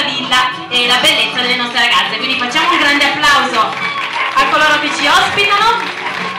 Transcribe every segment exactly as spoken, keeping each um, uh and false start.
villa e la bellezza delle nostre ragazze. Quindi facciamo un grande applauso a coloro che ci ospitano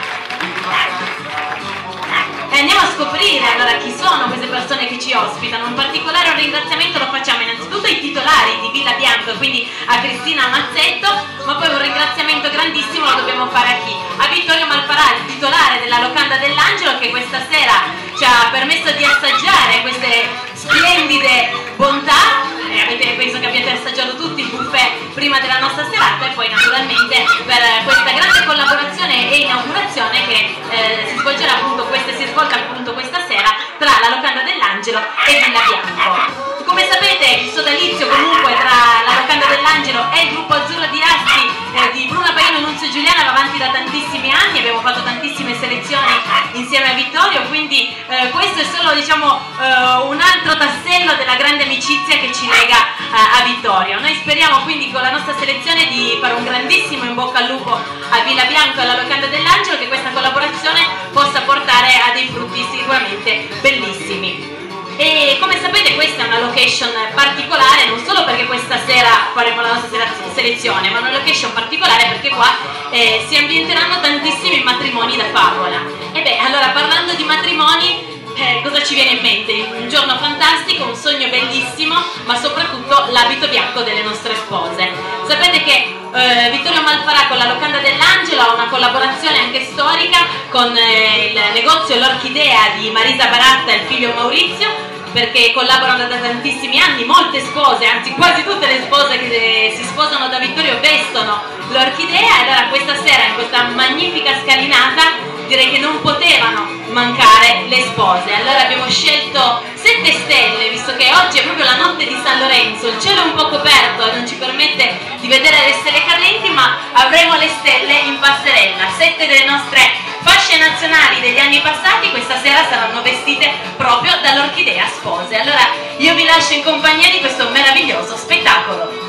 e andiamo a scoprire allora chi sono queste persone che ci ospitano. In particolare un ringraziamento lo facciamo innanzitutto ai titolari di Villa Bianco, quindi a Cristina Mazzetto, ma poi un ringraziamento grandissimo lo dobbiamo fare a chi? A Vittorio Malparà, il titolare della Locanda dell'Angelo, che questa sera ci ha permesso di assaggiare queste splendide bontà. E avete, penso che abbiate assaggiato tutti il buffet prima della nostra serata, e poi naturalmente per questa grande collaborazione e inaugurazione che eh, si svolgerà appunto questa, si svolta appunto questa sera tra la Locanda dell'Angelo e Villa Bianco. Come sapete, il sodalizio comunque tra la Locanda dell'Angelo e il gruppo azzurro di Asti eh, di Bruna Paino e Nunzio Giuliana va avanti da tantissimi anni, abbiamo fatto tantissime selezioni insieme a Vittorio, quindi eh, questo è solo, diciamo, eh, un altro tassello della grande amicizia che ci lega eh, a Vittorio. Noi speriamo quindi con la nostra selezione di fare un grandissimo in bocca al lupo a Villa Bianco e alla Locanda dell'Angelo, che questa collaborazione possa portare a dei frutti sicuramente bellissimi. E come sapete questa è una location particolare, non solo perché questa sera faremo la nostra selezione, ma una location particolare perché qua eh, si ambienteranno tantissimi matrimoni da favola. E beh, allora parlando di matrimoni, eh, cosa ci viene in mente? Un giorno fantastico, un sogno bellissimo, ma soprattutto l'abito bianco delle nostre spose. Sapete che eh, Vittorio Malfarà con la Locanda dell'Angelo ha una collaborazione anche storica con eh, il negozio L'Orchidea di Marisa Baratta e il figlio Maurizio, perché collaborano da tantissimi anni. Molte spose, anzi quasi tutte le spose che si sposano da Vittorio vestono l'Orchidea, e allora questa sera in questa magnifica scalinata direi che non potevano mancare le spose. Allora abbiamo scelto sette stelle, visto che oggi è proprio la notte di San Lorenzo, il cielo è un po' coperto e non ci permette di vedere le stelle cadenti, ma avremo le stelle in passerella. Sette delle nostre fasce nazionali degli anni passati questa sera saranno vestite proprio dall'Orchidea Spose. Allora io vi lascio in compagnia di questo meraviglioso spettacolo.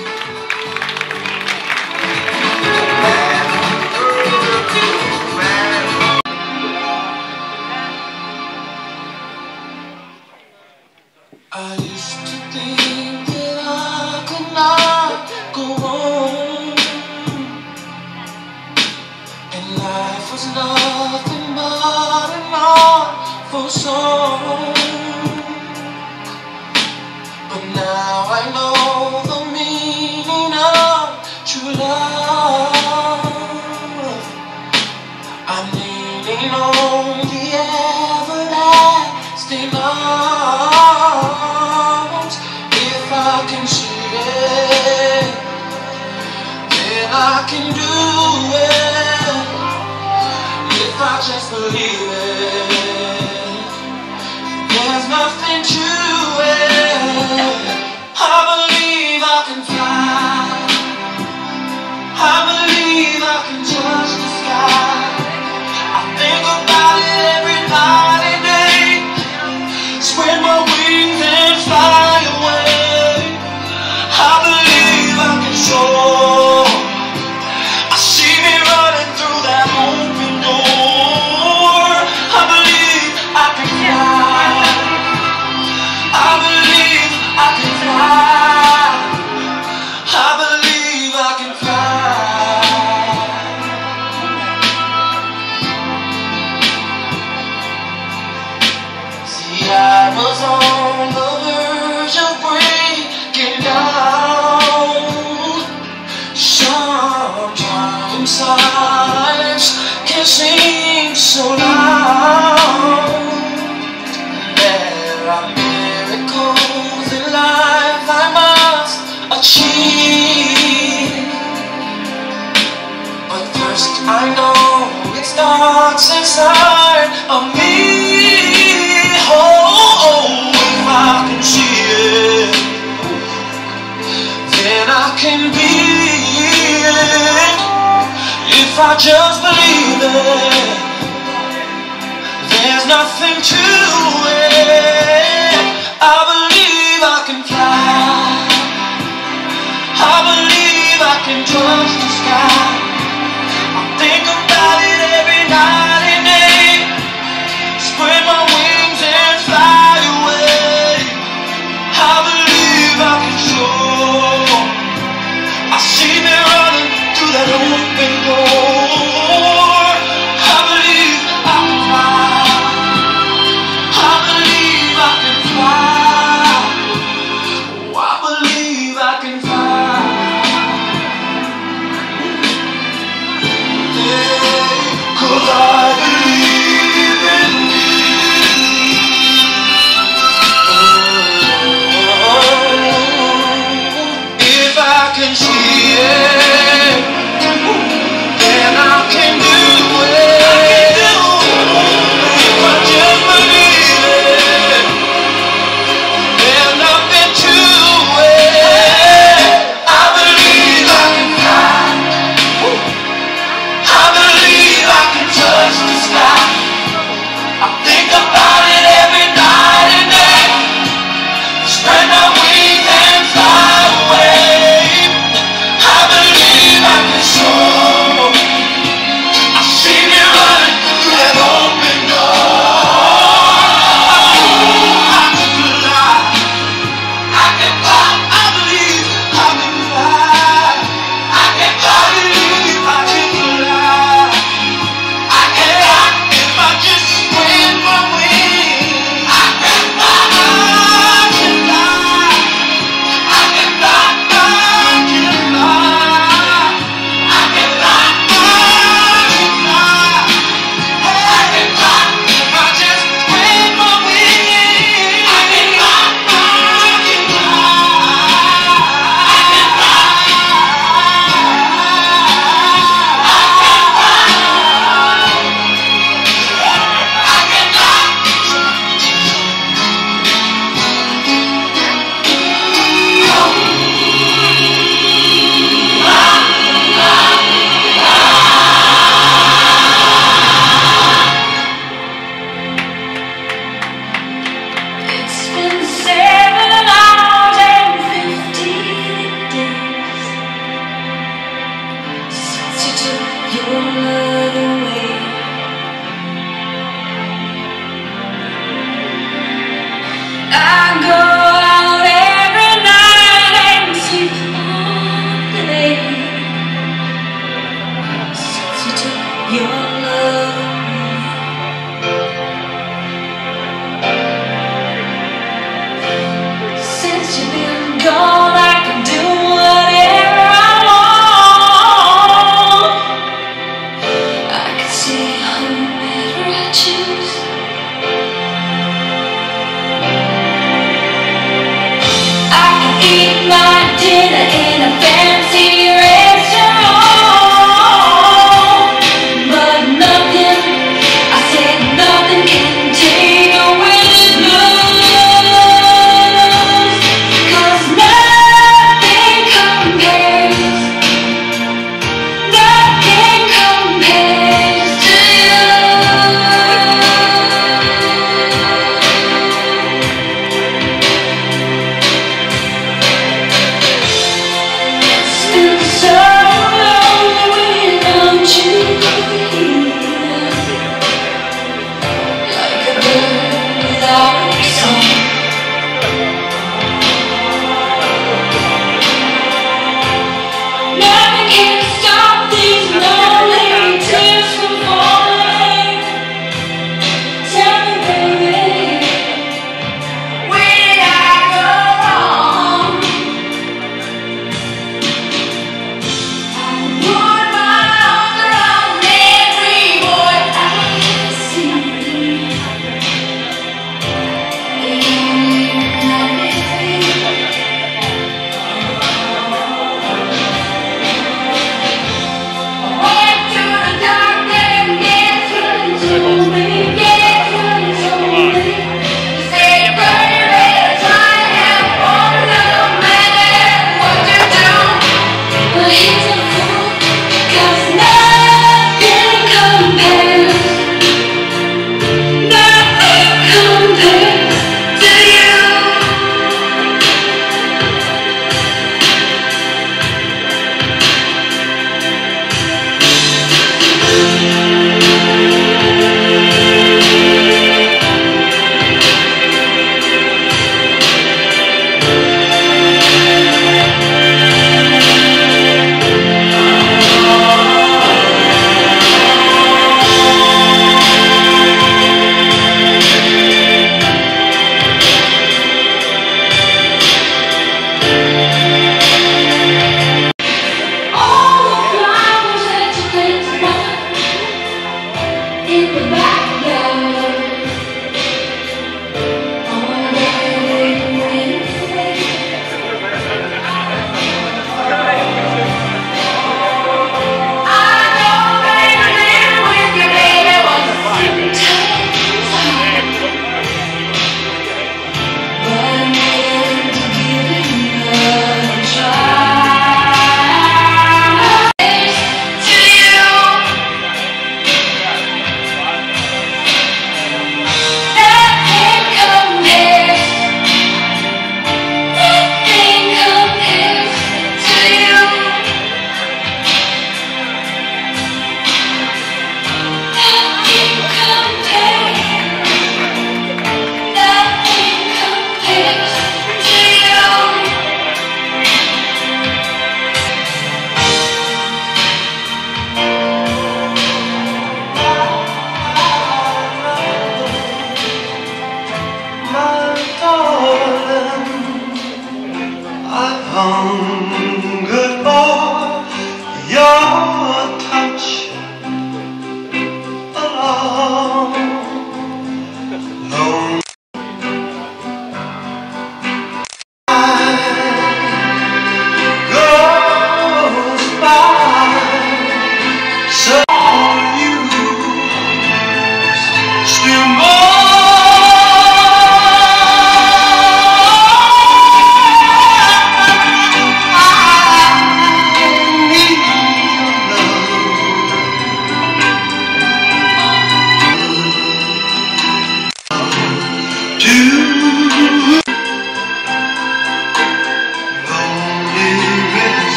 I used to think that I could not go on, and life was nothing but an awful song. But now I know the meaning of true love. I'm leaning on the everlasting arms. If I can see it, then I can do it. If I just believe it, there's nothing to it. I believe I can fly, I believe I can touch the sky. I think about it every night and day, spread my wings and fly away. I believe I can soar, I see me running through that open door. I believe I can fly, I believe I can fly, I believe I can fly. See, I was on the verge of breaking down. Sometimes silence can seem so loud. There are miracles in life I must achieve, but first I know it starts inside of me. Oh, oh, if I can see it, then I can be it. If I just believe it, there's nothing to it. I believe I can fly, I believe I can touch the sky. I think about it every night and day, spread my wings and fly away. I believe I can soar,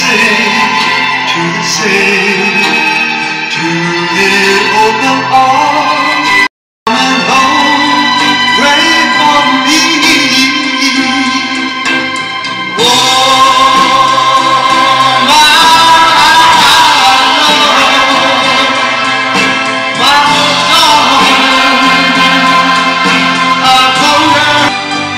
sea, to the sea, to the open arms, coming home, pray for me. Oh, my love, my darling, I've come down.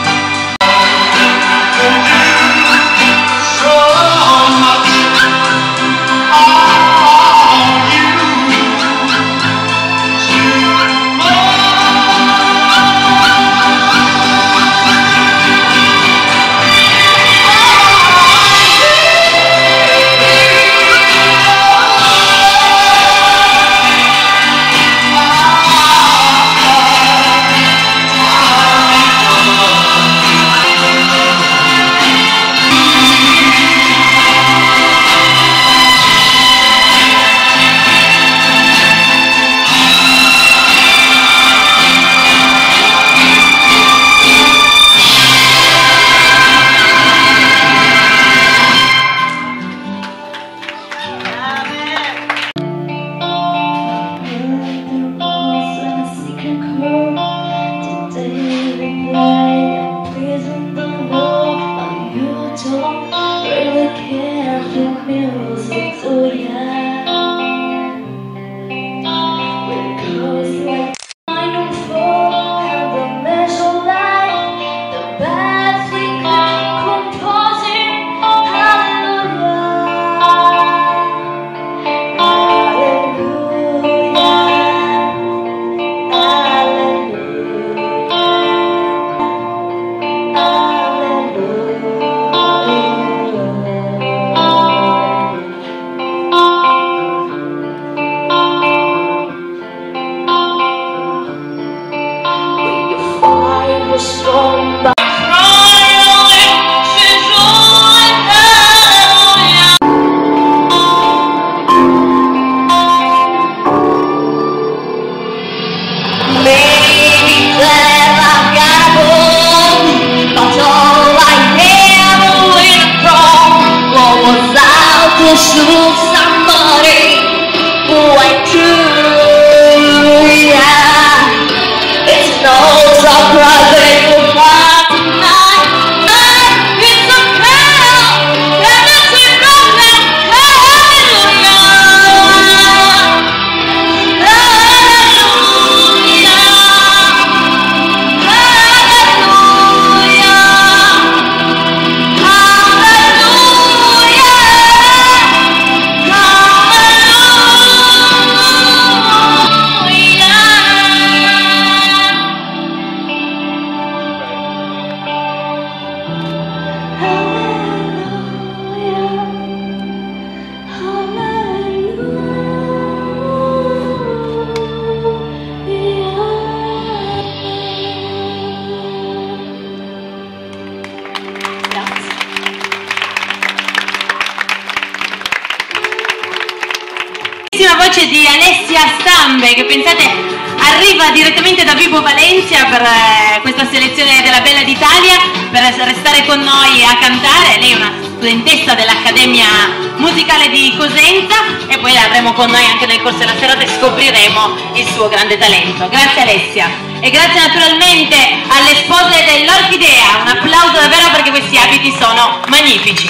Voce di Alessia Stambe, che pensate arriva direttamente da Vibo Valencia per eh, questa selezione della Bella d'Italia, per restare con noi a cantare. Lei è una studentessa dell'Accademia Musicale di Cosenza e poi la avremo con noi anche nel corso della serata e scopriremo il suo grande talento. Grazie Alessia e grazie naturalmente alle spose dell'Orchidea. Un applauso davvero perché questi abiti sono magnifici.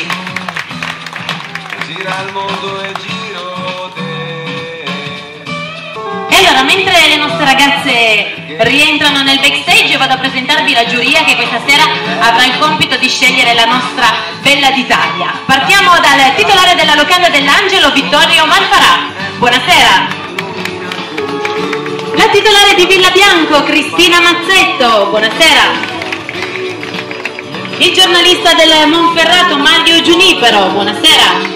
Gira il mondo e giro. E allora, mentre le nostre ragazze rientrano nel backstage, vado a presentarvi la giuria che questa sera avrà il compito di scegliere la nostra Bella d'Italia. Partiamo dal titolare della locanda dell'Angelo, Vittorio Malfarà. Buonasera. La titolare di Villa Bianco, Cristina Mazzetto. Buonasera. Il giornalista del Monferrato, Mario Giunipero. Buonasera.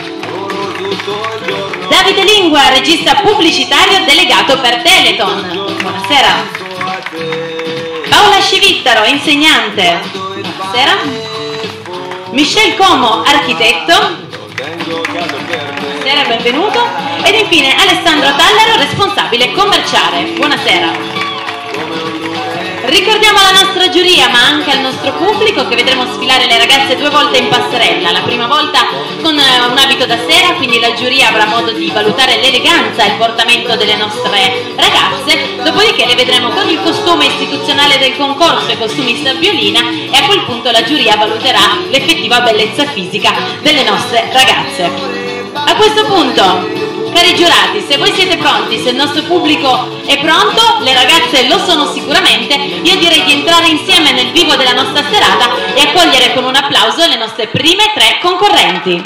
Davide Lingua, regista pubblicitario delegato per Teleton. Buonasera. Paola Scivittaro, insegnante. Buonasera. Michel Como, architetto. Buonasera, benvenuto. Ed infine Alessandro Tallaro, responsabile commerciale. Buonasera. Ricordiamo alla nostra giuria, ma anche al nostro pubblico, che vedremo sfilare le ragazze due volte in passerella. La prima volta con un abito da sera, quindi la giuria avrà modo di valutare l'eleganza e il portamento delle nostre ragazze, dopodiché le vedremo con il costume istituzionale del concorso e costumista violina, e a quel punto la giuria valuterà l'effettiva bellezza fisica delle nostre ragazze. A questo punto, cari giurati, se voi siete pronti, se il nostro pubblico è pronto, le ragazze lo sono sicuramente, io direi di entrare insieme nel vivo della nostra serata e accogliere con un applauso le nostre prime tre concorrenti.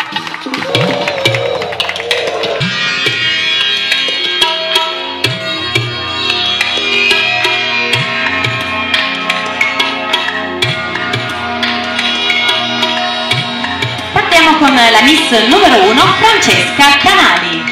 Partiamo con la miss numero uno, Francesca Canali.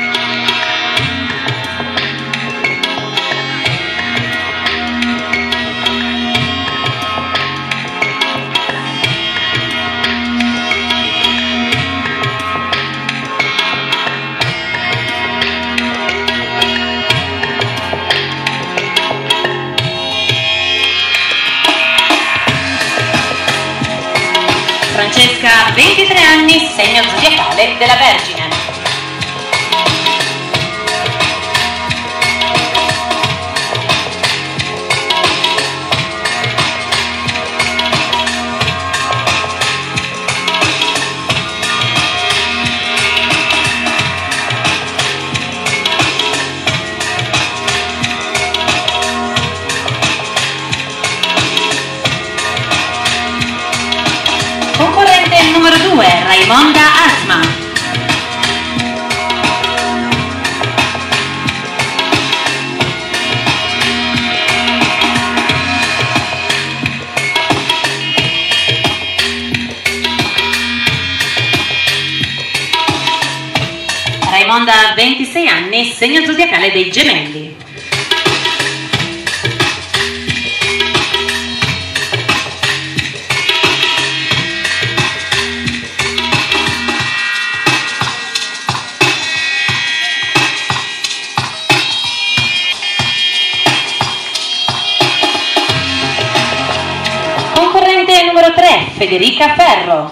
Francesca, ventitré anni, segno zodiacale della Vergine. Concorrente numero due, Raimonda Asma. Raimonda, ventisei anni, segno zodiacale dei Gemelli. Numero tre, Federica Ferro.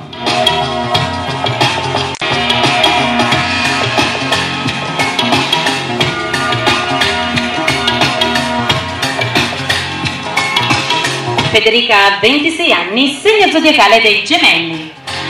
Federica, ventisei anni, segno zodiacale dei Gemelli.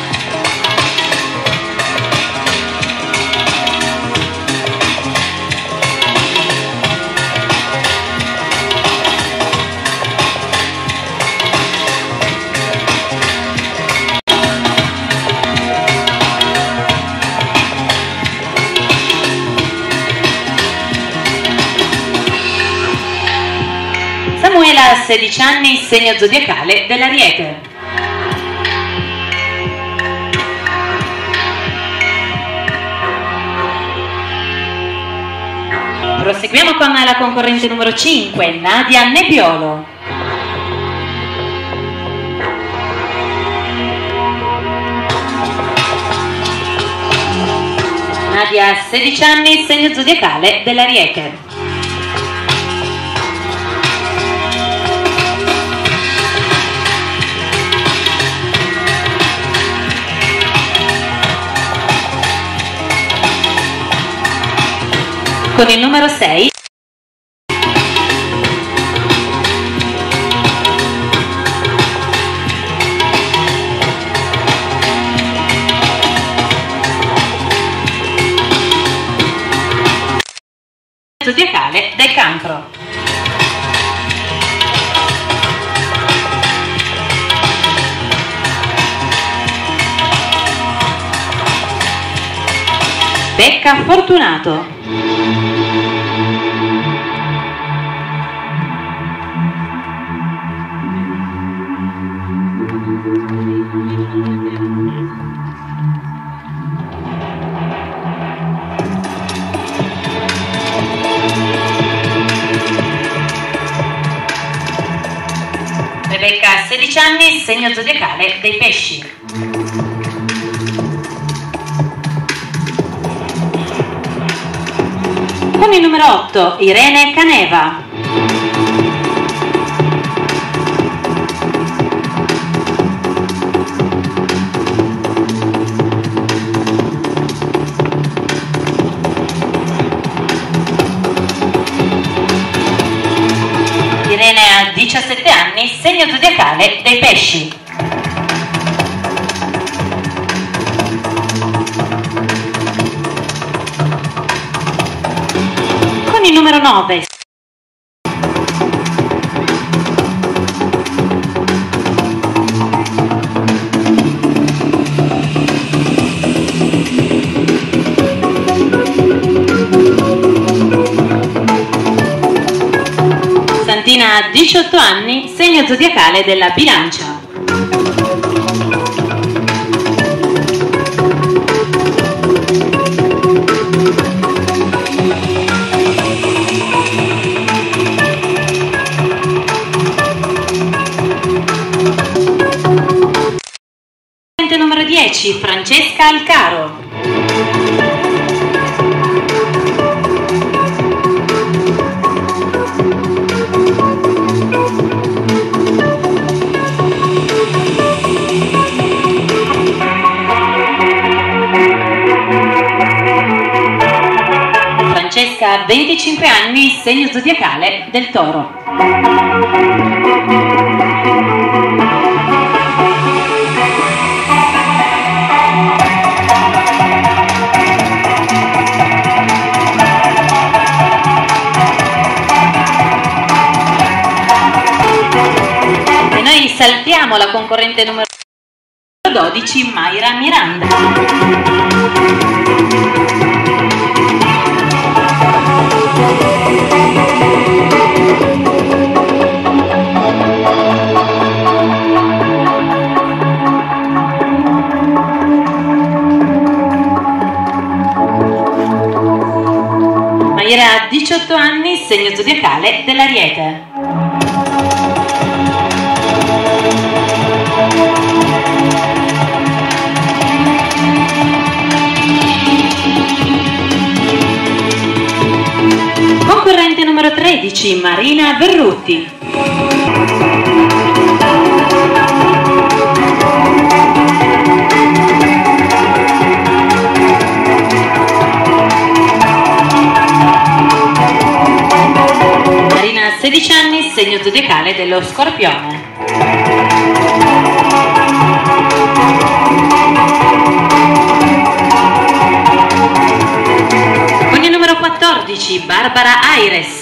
Samuela, sedici anni, segno zodiacale dell'Ariete. Proseguiamo con la concorrente numero cinque, Nadia Nebbiolo. Nadia, sedici anni, segno zodiacale dell'Ariete. Con il numero sei, zodiacale del Cancro. Becca Fortunato. Rebecca, sedici anni, segno zodiacale dei Pesci. Con il numero otto, Irene Caneva. segno zodiacale dei pesci. Con il numero nove. Santina ha diciotto anni, segno zodiacale della Bilancia. Numero dieci, Francesca Alcaro. Francesca ha venticinque anni, segno zodiacale del Toro. Saltiamo la concorrente numero dodici, Mayra Miranda. Mayra ha diciotto anni, segno zodiacale dell'Ariete. Concorrente numero tredici, Marina Verrutti. Marina ha sedici anni, segno zodiacale dello Scorpione. Con il numero quattordici, Barbara Aires.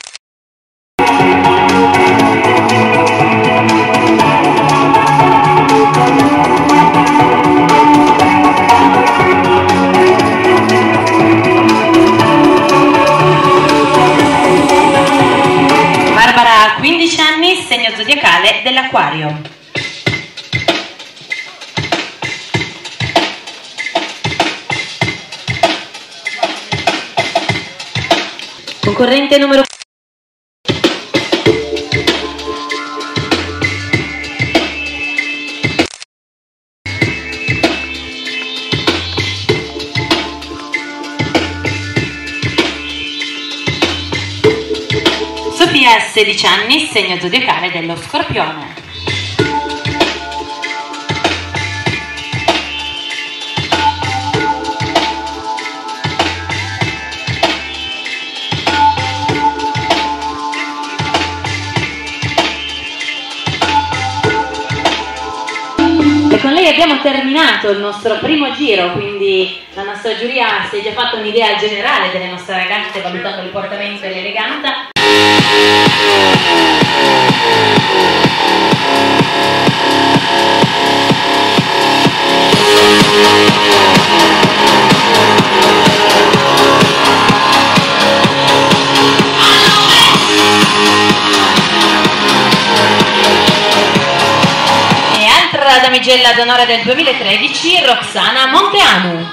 Barbara ha quindici anni, segno zodiacale dell'Acquario. Concorrente numero Sofia ha sedici anni, segno zodiacale dello Scorpione. Con lei abbiamo terminato il nostro primo giro, quindi la nostra giuria si è già fatta un'idea generale delle nostre ragazze valutando il portamento e l'eleganza. Damigella d'onore del duemilatredici, Roxana Monteanu.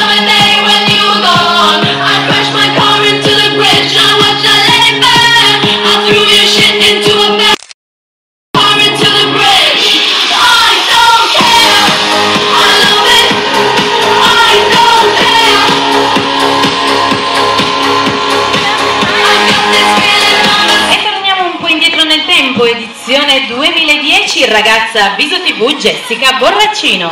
Edizione duemiladieci, ragazza Viso tivù Jessica Borraccino.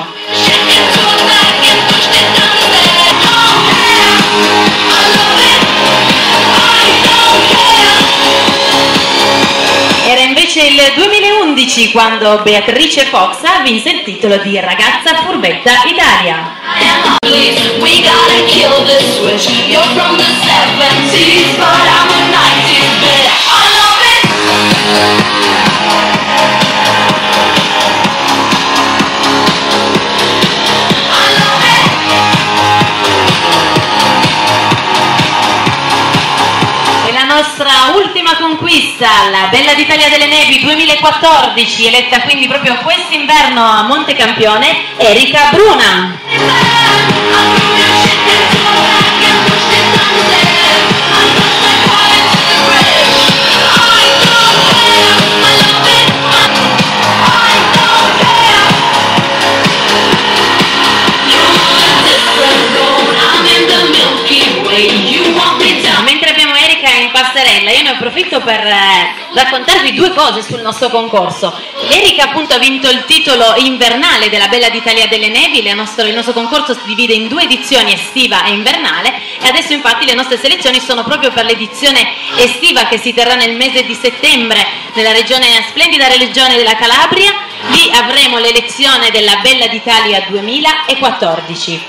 Era invece invece il duemilaundici, quando Beatrice Foxa vinse il titolo di Ragazza Furbetta Italia. We gotta kill the switch. You're from the seventies, but I'm a nineties bitch. I love it. I love it. E la nostra ultima conquista, la Bella d'Italia delle Nevi duemilaquattordici, eletta quindi proprio quest'inverno a Montecampione, Erika Bruna. Mentre abbiamo Erika in passerella, io ne approfitto per eh, raccontarvi due cose sul nostro concorso. Erika appunto ha vinto il titolo invernale della Bella d'Italia delle Nevi. Il nostro, il nostro concorso si divide in due edizioni, estiva e invernale, e adesso infatti le nostre selezioni sono proprio per l'edizione estiva che si terrà nel mese di settembre nella regione, splendida regione della Calabria. Lì avremo l'elezione della Bella d'Italia duemilaquattordici.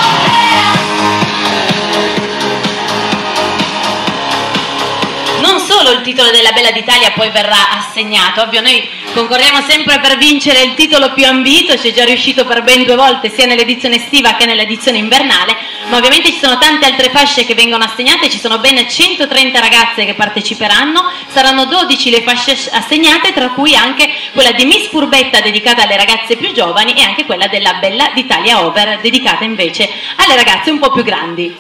Non solo il titolo della Bella d'Italia poi verrà assegnato, ovvio noi concorriamo sempre per vincere il titolo più ambito, ci è già riuscito per ben due volte sia nell'edizione estiva che nell'edizione invernale, ma ovviamente ci sono tante altre fasce che vengono assegnate, ci sono ben centotrenta ragazze che parteciperanno, saranno dodici le fasce assegnate, tra cui anche quella di Miss Furbetta dedicata alle ragazze più giovani e anche quella della Bella d'Italia Over dedicata invece alle ragazze un po' più grandi.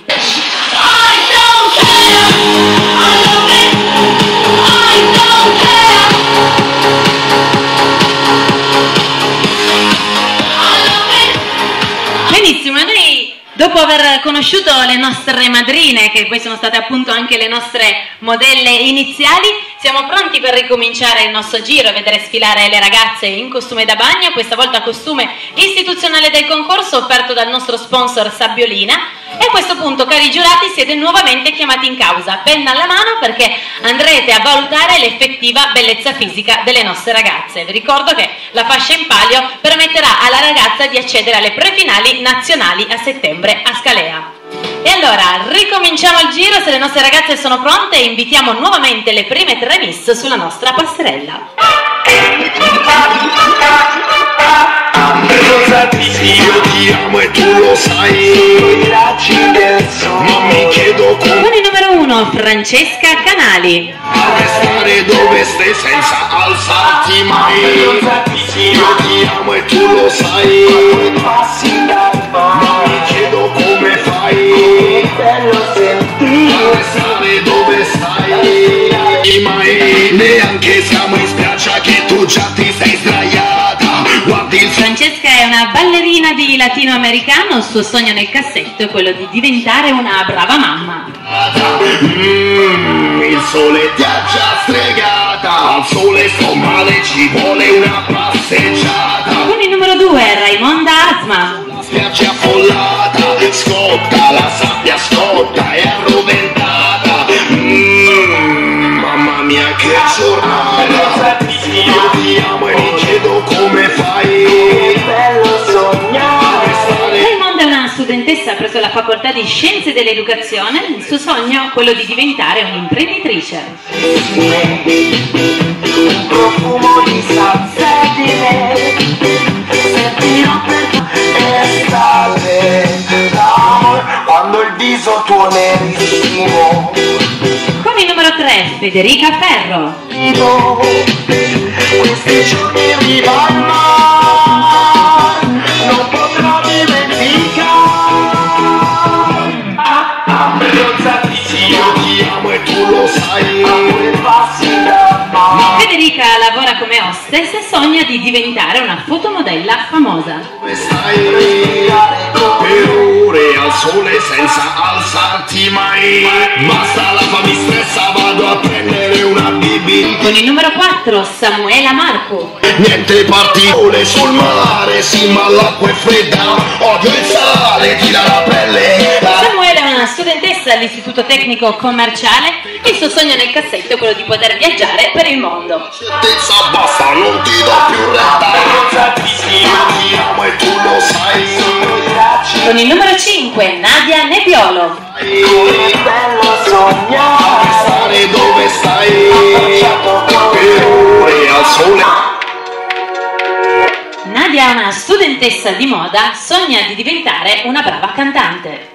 Benissimo, e noi dopo aver conosciuto le nostre madrine, che poi sono state appunto anche le nostre modelle iniziali, siamo pronti per ricominciare il nostro giro e vedere sfilare le ragazze in costume da bagno, questa volta costume istituzionale del concorso offerto dal nostro sponsor Sabbiolina. E a questo punto, cari giurati, siete nuovamente chiamati in causa, penna alla mano, perché andrete a valutare l'effettiva bellezza fisica delle nostre ragazze. Vi ricordo che la fascia in palio permetterà alla ragazza di accedere alle prefinali nazionali a settembre a Scalea. E allora, ricominciamo il giro, se le nostre ragazze sono pronte invitiamo nuovamente le prime tre miss sulla nostra passerella. Io ti amo e tu lo sai, ma mi chiedo come. Con il numero uno, Francesca Canali. Restare dove stai senza alzarti mai. Io ti amo e tu lo sai, ma mi chiedo come fai. Restare dove stai mai. Neanche siamo in spiaggia che tu già ti sei sdraiata. Francesca è una ballerina di latinoamericano, il suo sogno nel cassetto è quello di diventare una brava mamma. Mm, il sole ti ha già stregata, al sole sto male, ci vuole una passeggiata. Con il numero due, Raimonda Asma. La spiaggia affollata, scotta, la sabbia scotta e arroventata. Mm, mamma mia che giornata. Io ti amo e mi chiedo come fai. Bello sognare. Raimonda è una studentessa presso la facoltà di Scienze dell'Educazione, il suo sogno è quello di diventare un'imprenditrice. Un profumo di salsedine, sentirò per estate, l'amore quando il viso tuo nerissimo. Con il numero tre, Federica Ferro. Vivo questi giorni in riva al mare, non potrò dimenticare. Ah, ah, io ti amo e tu lo sai. amore passi da mare. Federica lavora come hostess e sogna di diventare una fotomodella famosa. Dove stai? Per ore al sole senza alzarti mai. Basta la fa mi stressa, vado a prendere una bibi. Con il numero quattro, Samuela Marco. Niente particole sul mare, sì ma l'acqua è fredda. Odio il sale, tira la pelle. Samuela è una studentessa all'istituto tecnico commerciale, il suo sogno nel cassetto è quello di poter viaggiare per il mondo. Certezza basta, non ti do più retta. Ma tu lo sai. Con il numero cinque, Nadia Nebbiolo. Bello sognare. Stare dove stai. Per ore al sole. Nadia è una studentessa di moda, sogna di diventare una brava cantante.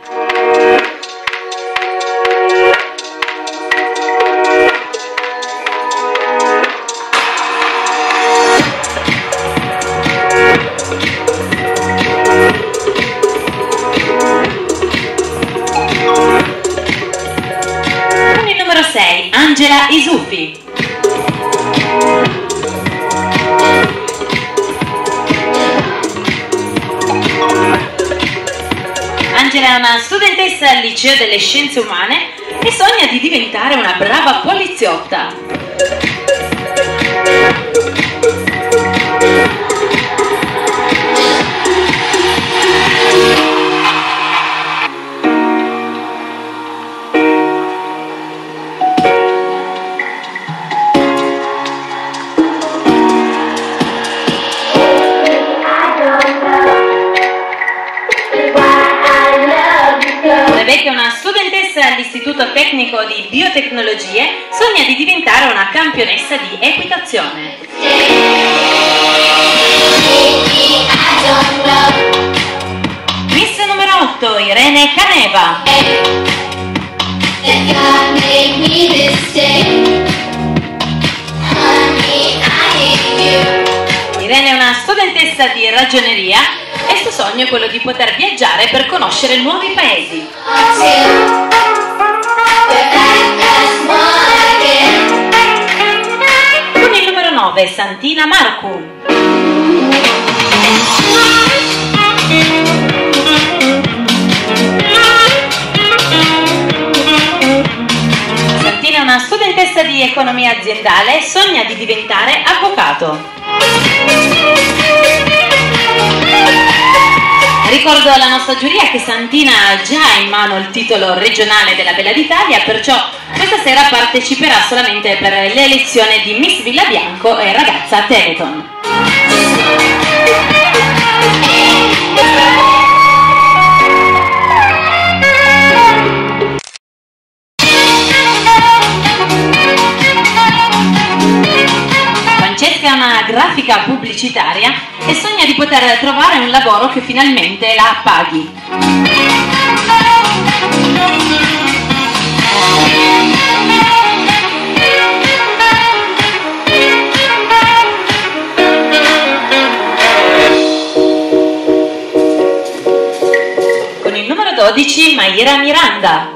Con il numero sei, Angela Isuffi. Angela è una studentessa al liceo delle scienze umane e sogna di diventare una brava poliziotta. Rebecca è una studentessa all'istituto tecnico di biotecnologie, sogna di diventare una campionessa di equitazione. Miss numero otto, Irene Caneva. Irene è una studentessa di ragioneria e il suo sogno è quello di poter viaggiare per conoscere nuovi paesi. Con il numero nove, Santina Marcu. Santina è una studentessa di economia aziendale e sogna di diventare avvocato. Ricordo alla nostra giuria che Santina ha già in mano il titolo regionale della Bella d'Italia, perciò questa sera parteciperà solamente per l'elezione di Miss Villabianco e ragazza Teleton. Francesca è una grafica pubblicitaria e sogna di poter trovare un lavoro che finalmente la paghi. Con il numero dodici, Mayra Miranda.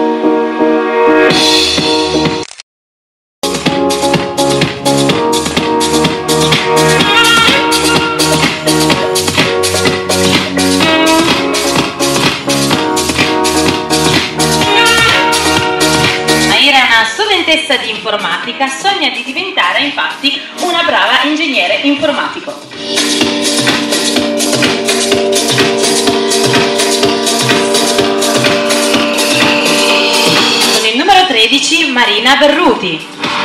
Studentessa di informatica, sogna di diventare infatti una brava ingegnere informatico. Con il numero tredici, Marina Berruti.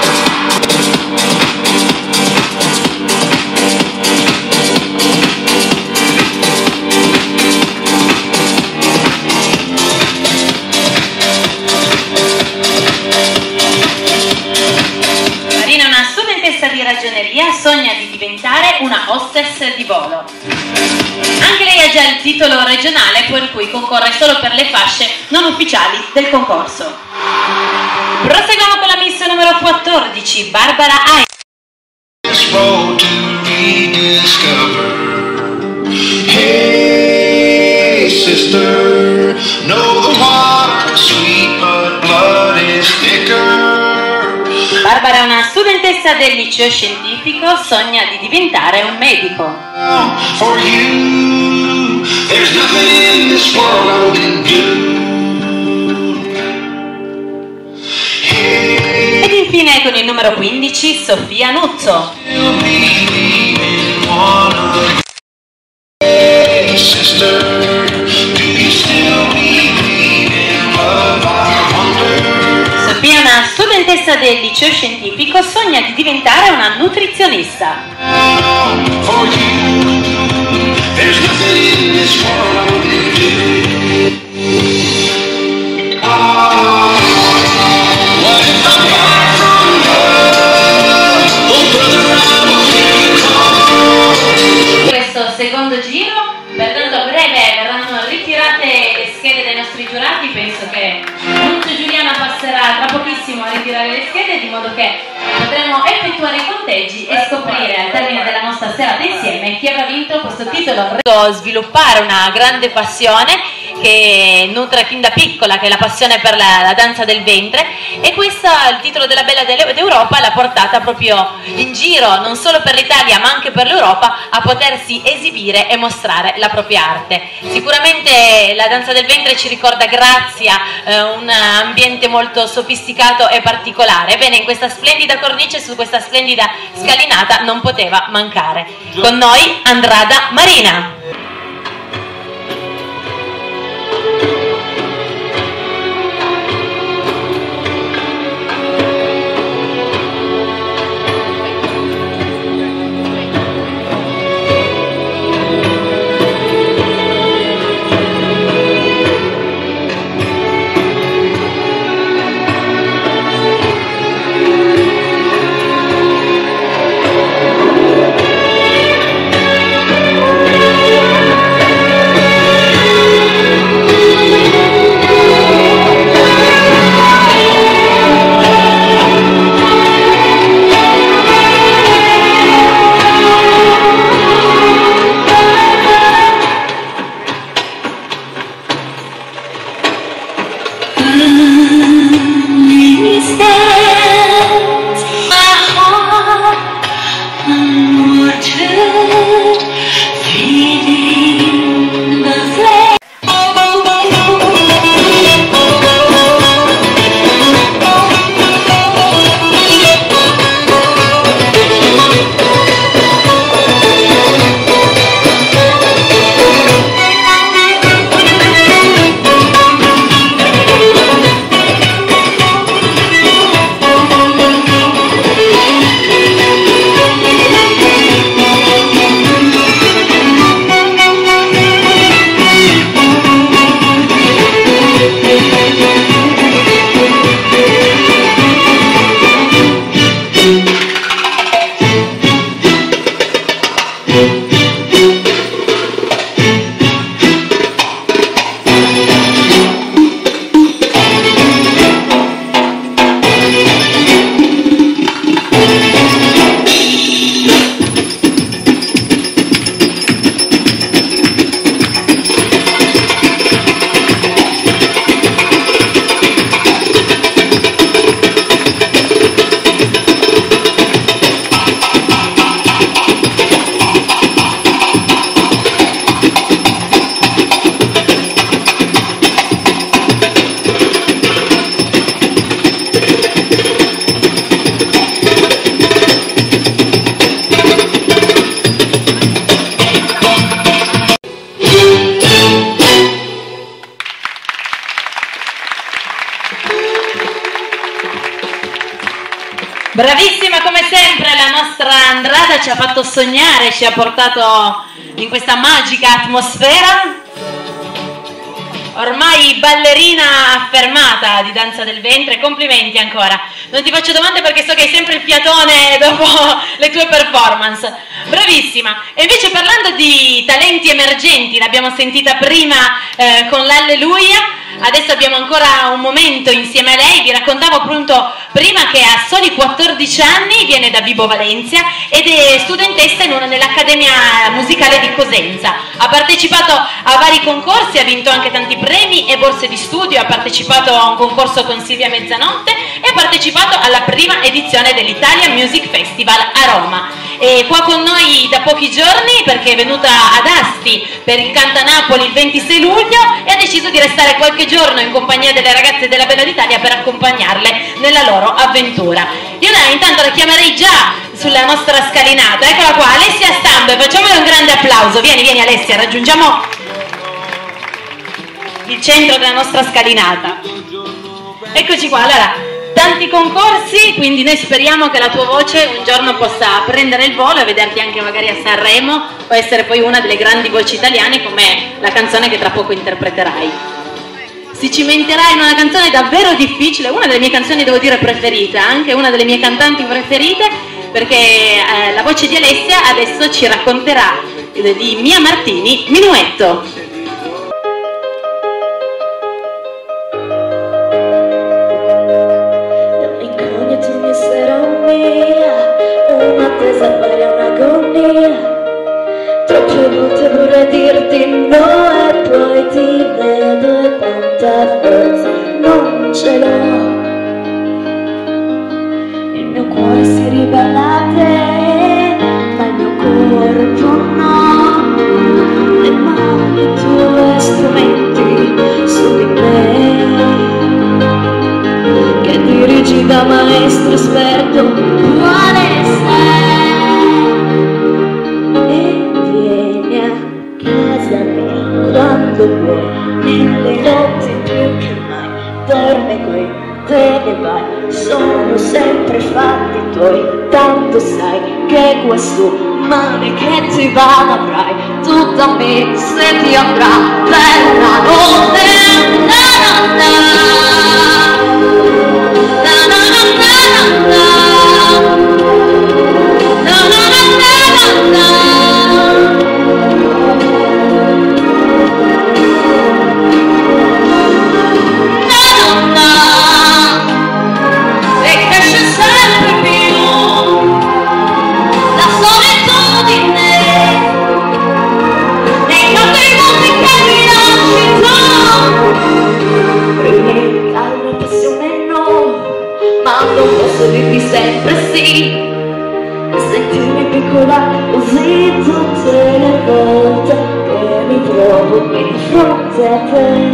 Di ragioneria, sogna di diventare una hostess di volo. Anche lei ha già il titolo regionale, per cui concorre solo per le fasce non ufficiali del concorso. Proseguiamo con la miss numero quattordici, Barbara Ai. Hey sister, know the water's sweet but blood is thicker. Barbara è una studentessa del liceo scientifico, sogna di diventare un medico. For you, there's nothing in this world I can do. Hey, Ed infine con il numero quindici, Sofia Nuzzo. sister, do you still believe in love? una studentessa del liceo scientifico sogna di diventare una nutrizionista. For you, there's nothing in this world to do. Ah, what if I'm far from her? Oh brother, I will keep calm. Questo secondo giro, pertanto a breve verranno ritirate le schede dai nostri giurati. Penso che Nunzio Giuliana passerà tra pochissimo a ritirare le schede, di modo che potremo effettuare i conteggi e scoprire al termine della nostra serata insieme chi avrà vinto questo titolo. Sviluppare una grande passione che nutre fin da piccola, che è la passione per la, la danza del ventre, e questo, il titolo della Bella d'Europa, l'ha portata proprio in giro, non solo per l'Italia ma anche per l'Europa, a potersi esibire e mostrare la propria arte. Sicuramente la danza del ventre ci ricorda Grazia, eh, un ambiente molto sofisticato e particolare. Bene, in questa splendida cornice, su questa splendida scalinata, non poteva mancare. Con noi Andrada Marina. Bravissima come sempre la nostra Andrada, ci ha fatto sognare, ci ha portato in questa magica atmosfera. Ormai ballerina affermata di danza del ventre, complimenti ancora. Non ti faccio domande perché so che hai sempre il fiatone dopo le tue performance. Bravissima. E invece parlando di talenti emergenti, l'abbiamo sentita prima eh, con l'Alleluia. Adesso abbiamo ancora un momento insieme a lei. Vi raccontavo appunto prima che a soli quattordici anni viene da Vibo Valentia ed è studentessa in una, nell'Accademia Musicale di Cosenza. Ha partecipato a vari concorsi, ha vinto anche tanti premi e borse di studio, ha partecipato a un concorso con Silvia Mezzanotte e ha partecipato alla prima edizione dell'Italia Music Festival a Roma. È qua con noi da pochi giorni perché è venuta ad Asti per il Canta Napoli il ventisei luglio e ha deciso di restare qualche giorno in compagnia delle ragazze della Bella d'Italia per accompagnarle nella loro avventura. Io dai, intanto la chiamerei già sulla nostra scalinata. Eccola qua, Alessia Stambe, facciamole un grande applauso. Vieni, vieni Alessia, raggiungiamo il centro della nostra scalinata. Eccoci qua, allora tanti concorsi, quindi noi speriamo che la tua voce un giorno possa prendere il volo e vederti anche magari a Sanremo o essere poi una delle grandi voci italiane come la canzone che tra poco interpreterai. Si cimenterà in una canzone davvero difficile, una delle mie canzoni devo dire preferite, anche una delle mie cantanti preferite, perché eh, la voce di Alessia adesso ci racconterà eh, di Mia Martini, Minuetto. Troppe volte vorrei dirti no e poi ti vedo e tanta forza non ce l'ho. Il mio cuore si ribella a te, ma il mio corpo no. Le mani tue strumenti su di me, che dirigi da maestro esperto quale sei. Quando vuoi, nelle notti più che mai, dormi qui, te ne vai, sono sempre fatti tuoi, tanto sai che questo male che ti va avrai, tu da me se ti andrà per una notte, na na na, na na na na na, na na na na na. Non posso dirti sempre sì, sentirmi piccola così tutte le volte che mi trovo qui di fronte a te.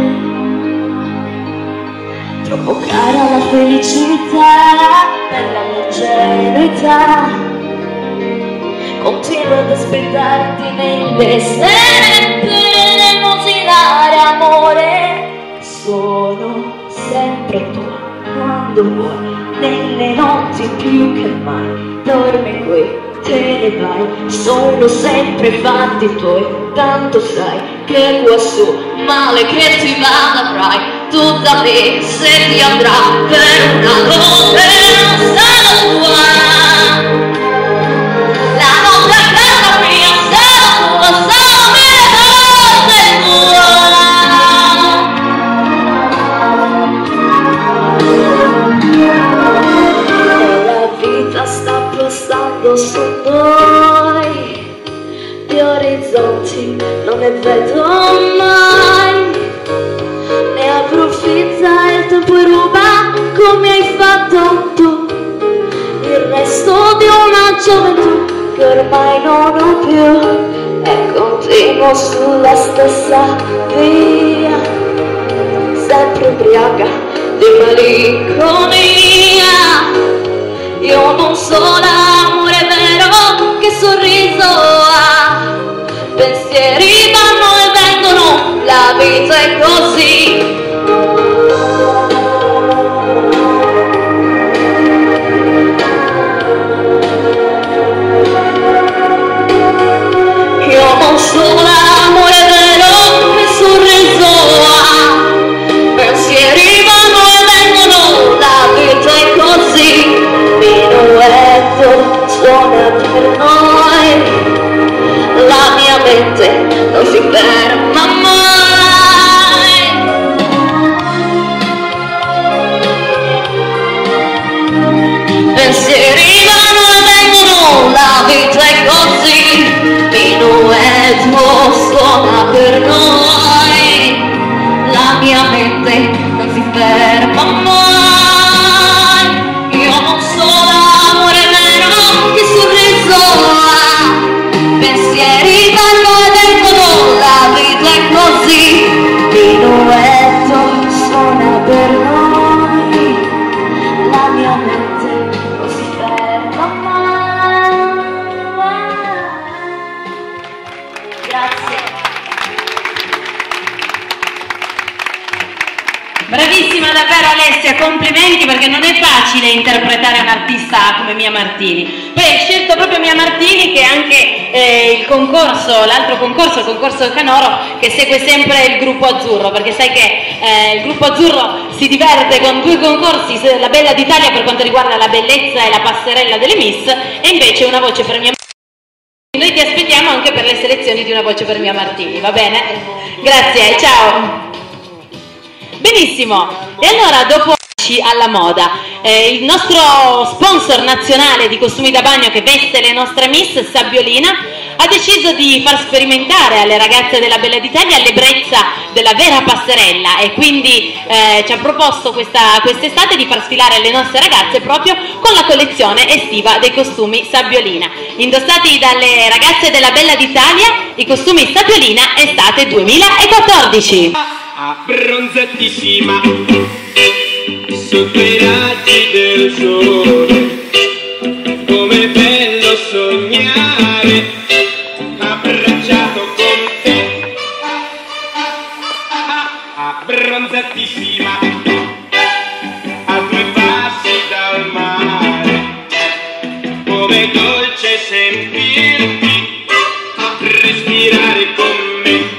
Troppo cara la felicità per la mia ingenuità, continuo ad aspettarti nelle sere per emozionare amore, sono sempre tua quando vuoi. Nelle notti più che mai, dormi qui, te ne vai, sono sempre fatti tuoi, tanto sai che questo male che ti va avrai, tu da me se ti andrà per una notte non sarò tua, la notte a casa mia sarò tua, sarò mille volte tua. Sta passando su noi, gli orizzonti non ne vedo mai, ne approfitta il tempo e ruba come hai fatto tu, il resto di una gioventù che ormai non ho più, e continuo sulla stessa via, sempre ubriaca di malinconia. Io non so l'amore vero, che sorriso ha, pensieri vanno e vengono, la vita è così. Io non so l'amore vero, che sorriso ha, pensieri vanno e vengono, la vita è così. Minuetto suona per noi, la mia mente non si ferma mai. Pensieri vanno e vengono, la vita è così. Minuetto suona per noi, la mia mente non si ferma mai. Pensieri vanno e vengono, la Bravissima davvero Alessia, complimenti, perché non è facile interpretare un artista come Mia Martini. Poi hai scelto proprio Mia Martini, che è anche eh, il concorso, l'altro concorso, il concorso Canoro, che segue sempre il gruppo azzurro, perché sai che eh, il gruppo azzurro si diverte con due concorsi, la Bella d'Italia per quanto riguarda la bellezza e la passerella delle Miss, e invece Una voce per Mia Martini. Noi ti aspettiamo anche per le selezioni di Una voce per Mia Martini, va bene? Grazie, ciao! Benissimo, e allora dopo alla moda, eh, il nostro sponsor nazionale di costumi da bagno che veste le nostre Miss, Sabbiolina, ha deciso di far sperimentare alle ragazze della Bella d'Italia l'ebbrezza della vera passerella, e quindi eh, ci ha proposto questa, quest'estate di far sfilare le nostre ragazze proprio con la collezione estiva dei costumi Sabbiolina, indossati dalle ragazze della Bella d'Italia, i costumi Sabbiolina estate duemilaquattordici. Abbronzatissima sotto i raggi del sole, come bello sognare abbracciato con te. Abbronzatissima a due passi dal mare, come dolce sentirti respirare con me.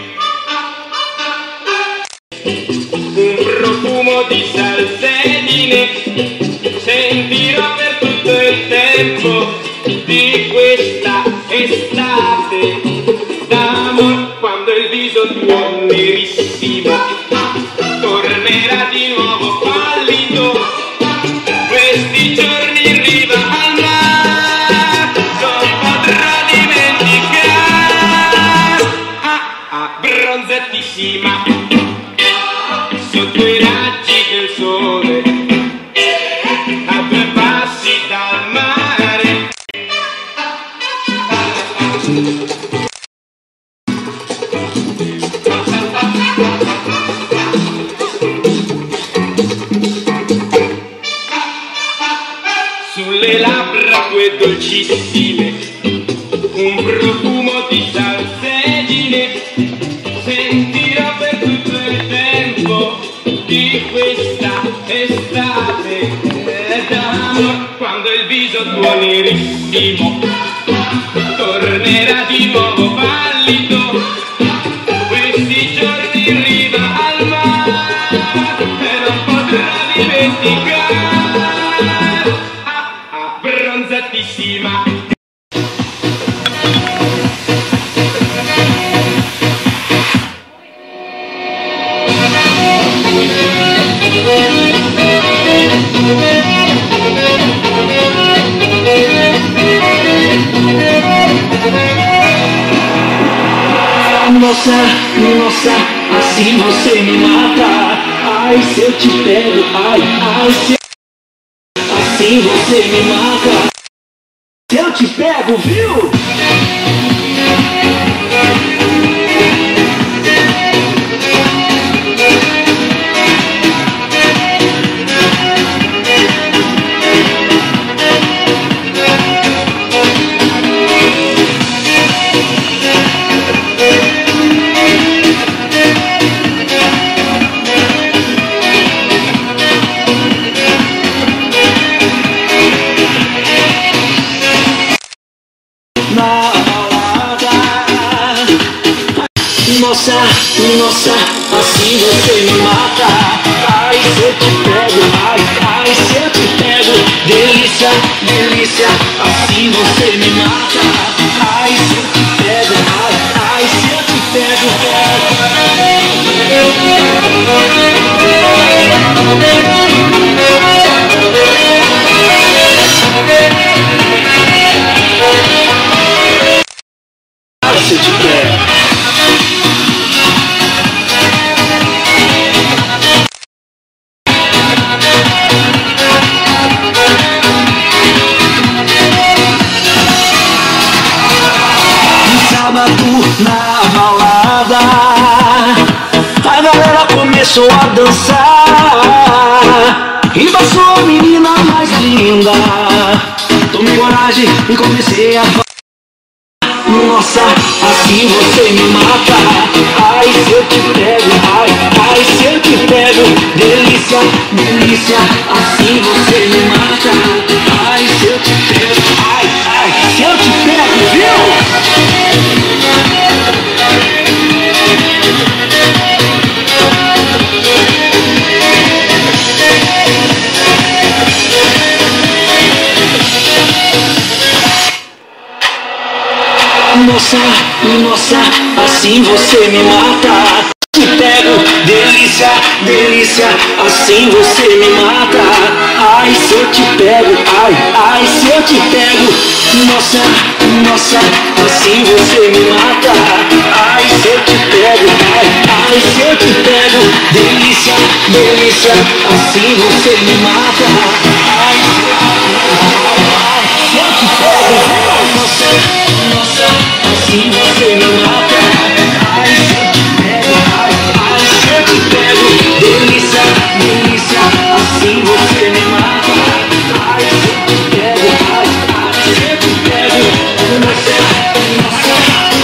Un profumo di salsedine sentirò per tutto il tempo di questa estate d'amor, quando il viso tuo nerissimo tornerà di nuovo pallido. Questi giorni in riva al mare non potrò dimenticare. Ah, abbronzatissima sotto i raggi del sole, a due passi dal mare. Sulle labbra tue dolcissime, un profumo di salsedine sentirò per tutto il tempo di questa estate d'amor, quando il viso tuo nerissimo tornerà di nuovo pallido. Questi giorni in riva al mare e non potrò dimenticare. Ah, abbronzatissima. Nossa, nossa, assim você me mata. Ai, se eu te pego, ai, ai, se assim você me mata. Se eu te pego, viu? Nossa, nossa, assim você me mata. Ai, se eu te pego, ai, ai, se eu te pego. Delícia, delícia, assim você me mata. Ai, se eu te pego, ai, ai, se eu te pego. Ai, se eu te pego. Na balada, a galera começou a dançar e passou a menina mais linda. Tomei coragem e comecei a falar. Nossa, assim você me mata. Ai, se eu te pego, ai, ai, se eu te pego. Delícia. delícia, delícia, assim você me mata. Ai, se eu te pego, ai, ai, se eu te pego, viu? Nossa, nossa, assim você me mata. Te pego, delícia, delícia, assim você me mata. Ai, se eu te pego, ai, ai, se eu te pego. Nossa, nossa, assim você me mata. Ai, se eu te pego, ai, ai, se eu te pego. Delícia, delícia, assim você me mata. Ai, se eu te pego, nossa, nossa, assim você me mata. Ai, se eu te pego, ai, ai, se eu te pego. Delícia, delícia, assim você me mata. Ai, se eu te pego, ai, ai, se eu te pego. Nossa, nossa,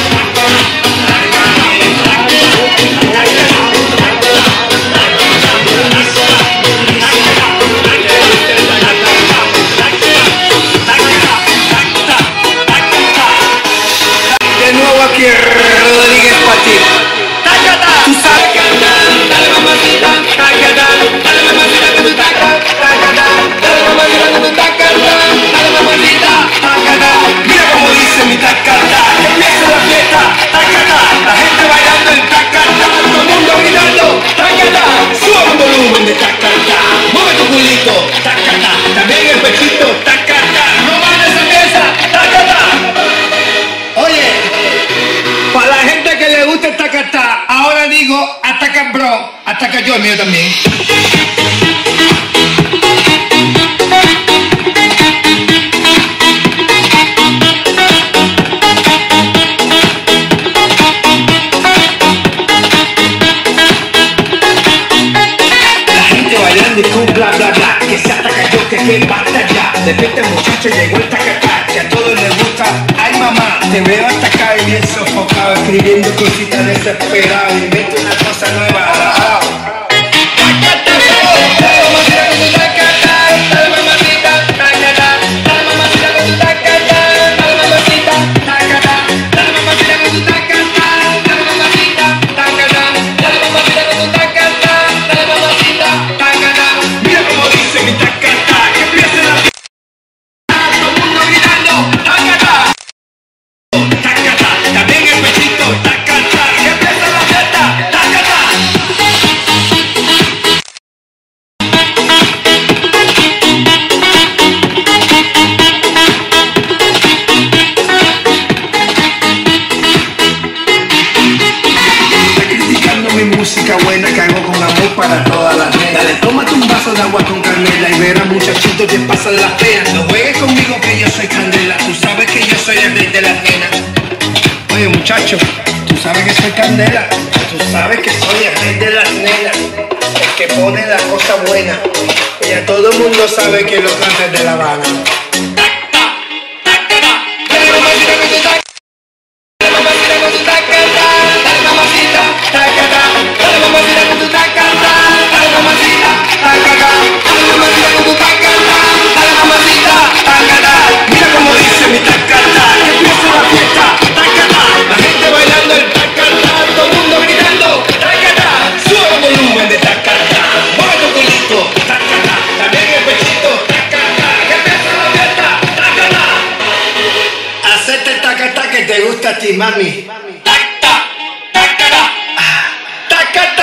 de nuevo aquí Rodríguez Pati. Tú sabes que dale mamacita, tacata, dale mamacita que tú tacas, tacata, dale mamacita que tú tacas, dale mamacita, tacata. Mira como dice mi tacata, empieza la fiesta, tacata, la gente bailando en tacata, todo el mundo gritando, tacata, sube el volumen de tacata, mueve tu culito, tacata, también el pechito, tacata, no bailes esa pieza, tacata. Oye, para la gente que le gusta el tacatá, ahora digo ataca bro, ataca yo el mío también. La gente bailando y tú bla bla bla, que se ataca yo, que que basta ya. De repente muchacho llegó el tacatá, que a todos les gusta. Ay mamá, te veo hasta acá y bien sofocado, escribiendo cositas desesperado, invento una cosa nueva. Ah. Tacata, dale mamacita con tu tacata, dale mamacita, tacata, dale mamacita con tu tacata, dale mamacita, tacata, dale mamacita con tu tacata, dale mamacita, tacata, dale mamacita con tu tacata, dale mamacita, tacata. Mira como dice mi tacata, que empiece la fiesta, todo el mundo gritando, tacata. Tacata, también el pechito, tacata, que empieza la fiesta, tacata. Está criticando mi música buena que hago con amor para todas las nenas. Dale, tómate un vaso de agua con canela y verás muchachitos te pasan las penas. No juegues conmigo que yo soy candela, tú sabes que yo soy el rey de las nenas. Oye muchacho, tú sabes que soy candela, tú sabes que soy el rey de las nenas, el que pone la cosa buena. Y a todo el mundo sabe que los cantes de La Habana. Dale mamacita con tu tacata, dale mamacita con tu tacata, dale mamacita, tacata, dale mamacita con tu tacata, dale mamacita, tacata, dale mamacita con tu tacata, dale mamacita, tacata. Mira como dice mi tacata, que empieza la fiesta, tacata, la gente bailando el tacata, todo el mundo gritando, tacata, sube el volumen de tacata, mueve tu culito, tacata, también el pechito, tacata, que empieza la fiesta, tacata. Hacete tacata que te gusta a ti, mami. Tacata, tacata, tacata,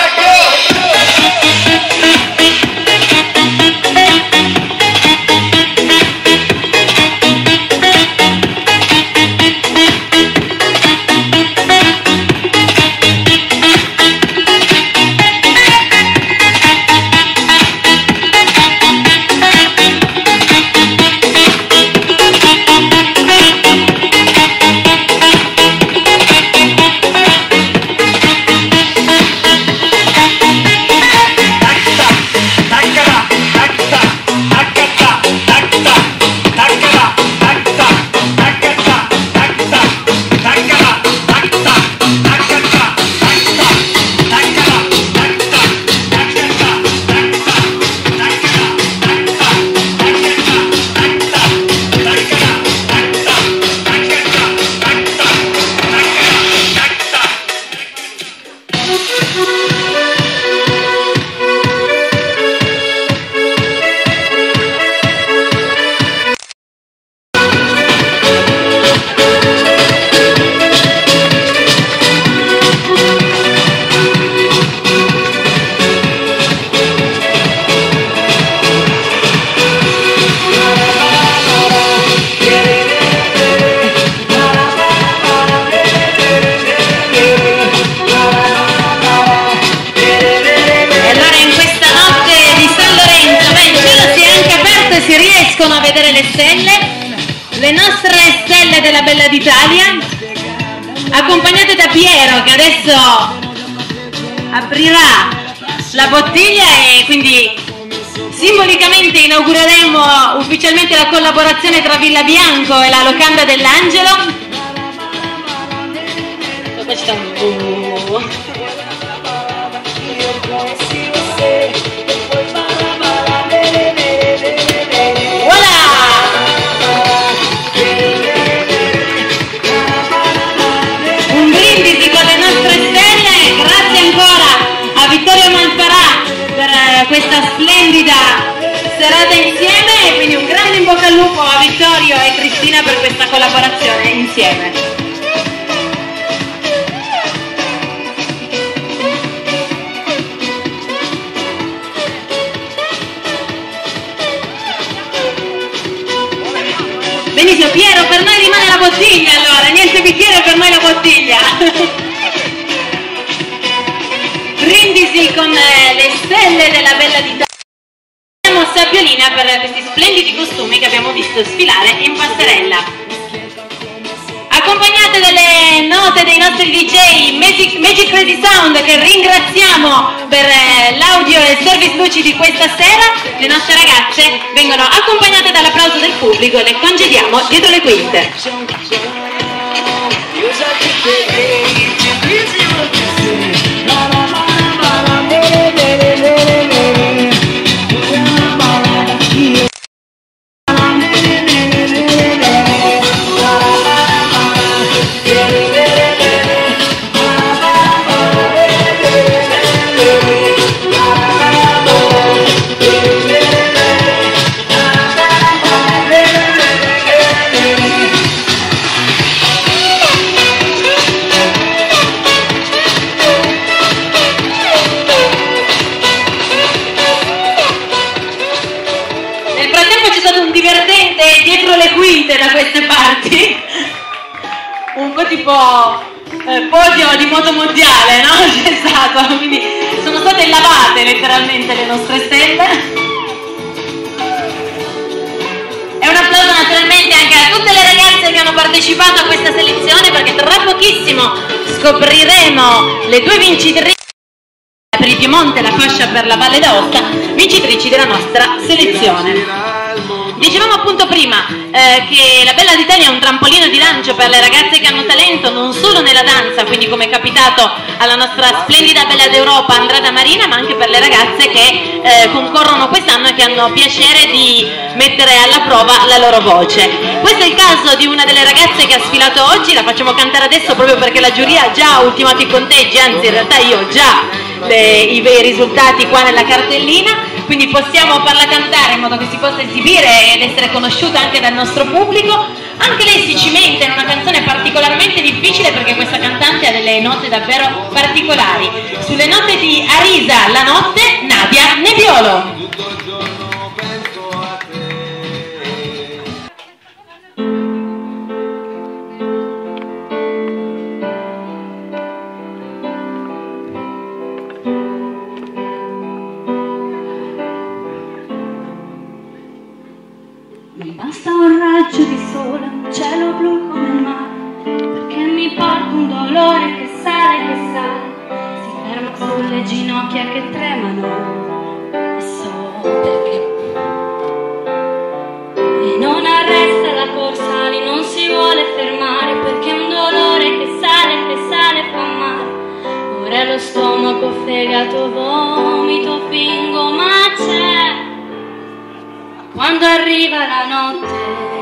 riescono a vedere le stelle, le nostre stelle della Bella d'Italia, accompagnate da Piero che adesso aprirà la bottiglia e quindi simbolicamente inaugureremo ufficialmente la collaborazione tra Villa Bianco e la Locanda dell'Angelo. Un brindisi con le nostre stelle, grazie ancora a Vittorio Malfarà per questa splendida serata insieme e quindi un grande in bocca al lupo a Vittorio e Cristina per questa collaborazione insieme. Benissimo, Piero, per noi rimane la bottiglia allora, niente bicchiere, per noi la bottiglia. Brindisi con le stelle della Bella d'Italia. Abbiamo Sabbiolina per questi splendidi costumi che abbiamo visto sfilare in passerella. Accompagnate dalle note dei nostri D J Magic, Magic Crazy Sound, che ringraziamo per l'audio e il service luci di questa sera, le nostre ragazze vengono accompagnate dall'applauso del pubblico e le congediamo dietro le quinte. Da queste parti un po' tipo eh, podio di moto mondiale, no? C'è stato, quindi sono state lavate letteralmente le nostre stelle. E un applauso naturalmente anche a tutte le ragazze che hanno partecipato a questa selezione, perché tra pochissimo scopriremo le due vincitrici per il Piemonte, la fascia per la Valle d'Aosta, vincitrici della nostra selezione. Dicevamo appunto prima eh, che la Bella d'Italia è un trampolino di lancio per le ragazze che hanno talento non solo nella danza, quindi come è capitato alla nostra splendida Bella d'Europa Andrada Marina, ma anche per le ragazze che eh, concorrono quest'anno e che hanno piacere di mettere alla prova la loro voce. Questo è il caso di una delle ragazze che ha sfilato oggi, la facciamo cantare adesso proprio perché la giuria ha già ultimato i conteggi, anzi in realtà io ho già le, i, i risultati qua nella cartellina, quindi possiamo farla cantare in modo che si possa esibire ed essere conosciuta anche dal nostro pubblico. Anche lei si cimenta in una canzone particolarmente difficile perché questa cantante ha delle note davvero particolari. Sulle note di Arisa La Notte, Nadia Nebbiolo. Basta un raggio di sole, un cielo blu come il mare, perché mi porta un dolore che sale, che sale, si ferma sulle ginocchia che tremano, e so perché. E non arresta la corsa, lì non si vuole fermare, perché un dolore che sale, che sale fa male. Ora lo stomaco, fegato, vomito, fingo, ma c'è. Quando arriva la notte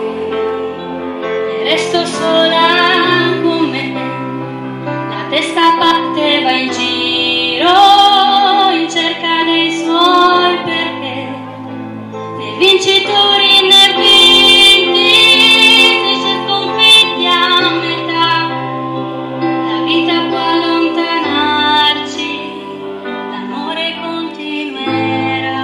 e resto sola con me, la testa parte, va in giro in cerca dei suoi perché, né vincitori né vinti, se c'è sconfitti a metà, la vita può allontanarci, l'amore continuerà.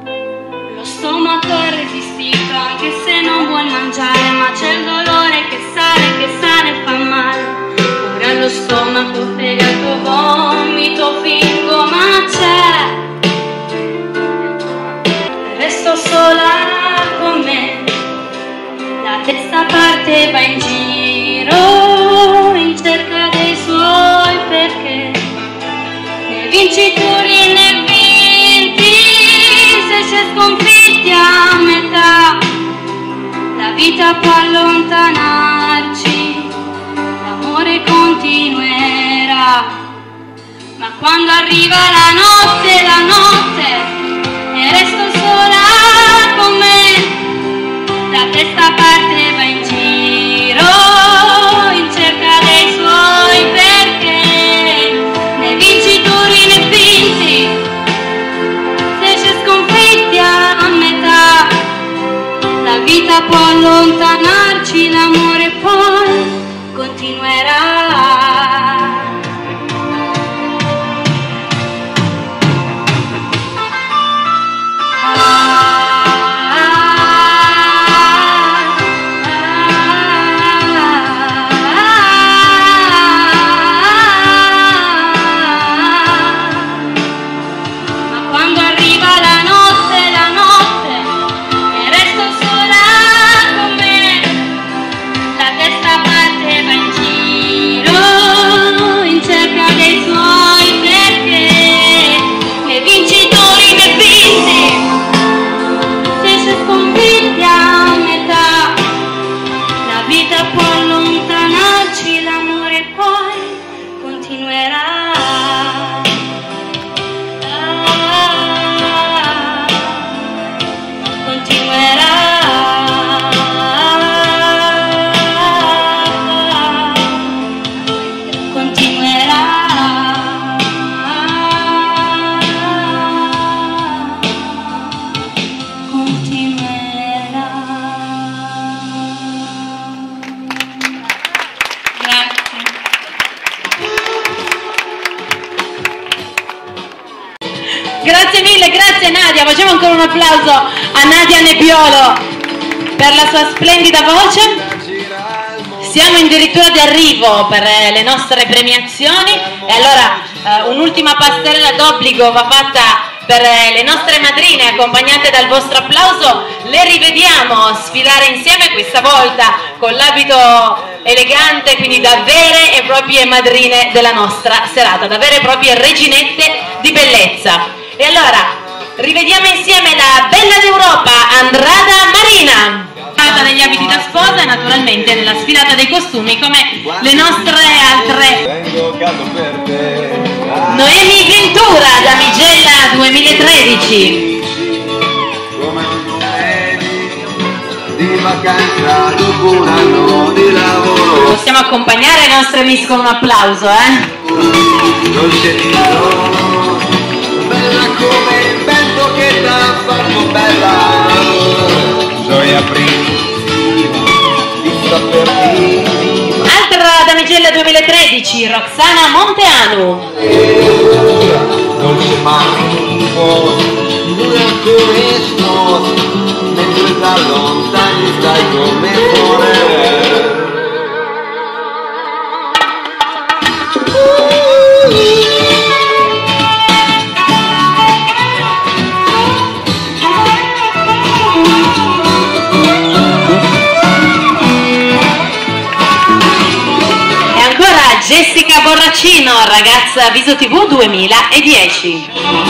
Lo stomaco è resistito anche se non vuol mangiare, ma c'è il dolore che vincitori né vinti, se si è sconfitti a metà, la vita può allontanarci, l'amore continuerà, ma quando arriva la notte, la notte, e resto sola con me, da questa parte va in giro, in cerca dei suoi perché, né vincitori né vinti, se si è sconfitti a metà, la vita può allontanarci, l'amore poi continuerà. Grazie mille, grazie Nadia, facciamo ancora un applauso a Nadia Nebbiolo per la sua splendida voce. Siamo addirittura di arrivo per le nostre premiazioni e allora eh, un'ultima passerella d'obbligo va fatta per le nostre madrine, accompagnate dal vostro applauso. Le rivediamo sfilare insieme, questa volta con l'abito elegante, quindi da vere e proprie madrine della nostra serata, da vere e proprie reginette di bellezza. E allora rivediamo insieme la bella d'Europa Andrada Marina, negli abiti da sposa e naturalmente nella sfilata dei costumi come le nostre altre. Noemi Ventura da Migella duemilatredici. Di vacanza dopo un anno di lavoro. Possiamo accompagnare le nostre miss con un applauso, eh? Dolce di giorno, bella come il vento che t'ha fatto bella. Gioia prima di saperti. Altra da Migella duemilatredici, Roxana Monteanu. Dolce marito, lui ancora sto, mentre da lontani stai come forever. Jessica Borracino, ragazza Viso tivù duemiladieci.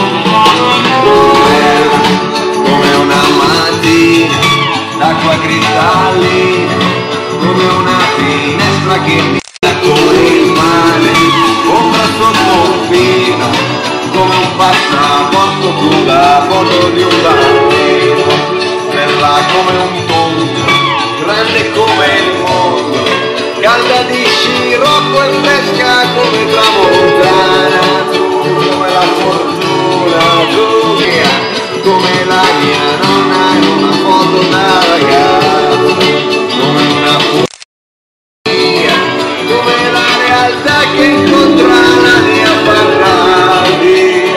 Come una mattina d'acqua cristalli, come una finestra che mi dà con il mare, ombra sotto un fino, come un passaporto con la foto di un bambino, bella come un mondo, grande come il mondo, calda di scirocco e fresca come tramontana, come la fortuna tua, come la mia nonna in una foto da ragazzo, come una poesia, come la realtà che incontra la mia fantasia.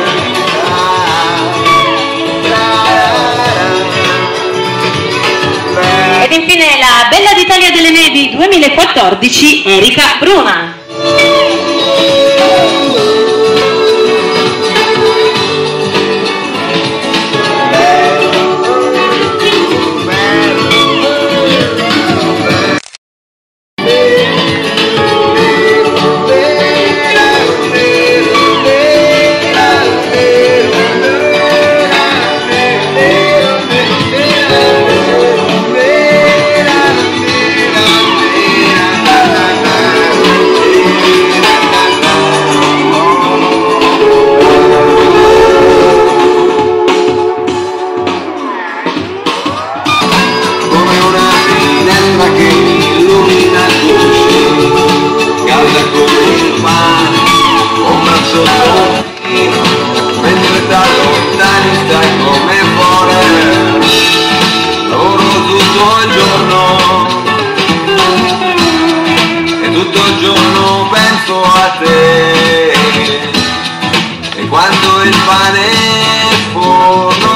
Ed infine la Bella d'Italia delle Nevi duemilaquattordici, Erika Bruna. mentre da lontani stai come fuori, lavoro tutto il giorno e tutto il giorno penso a te, e quando il pane forno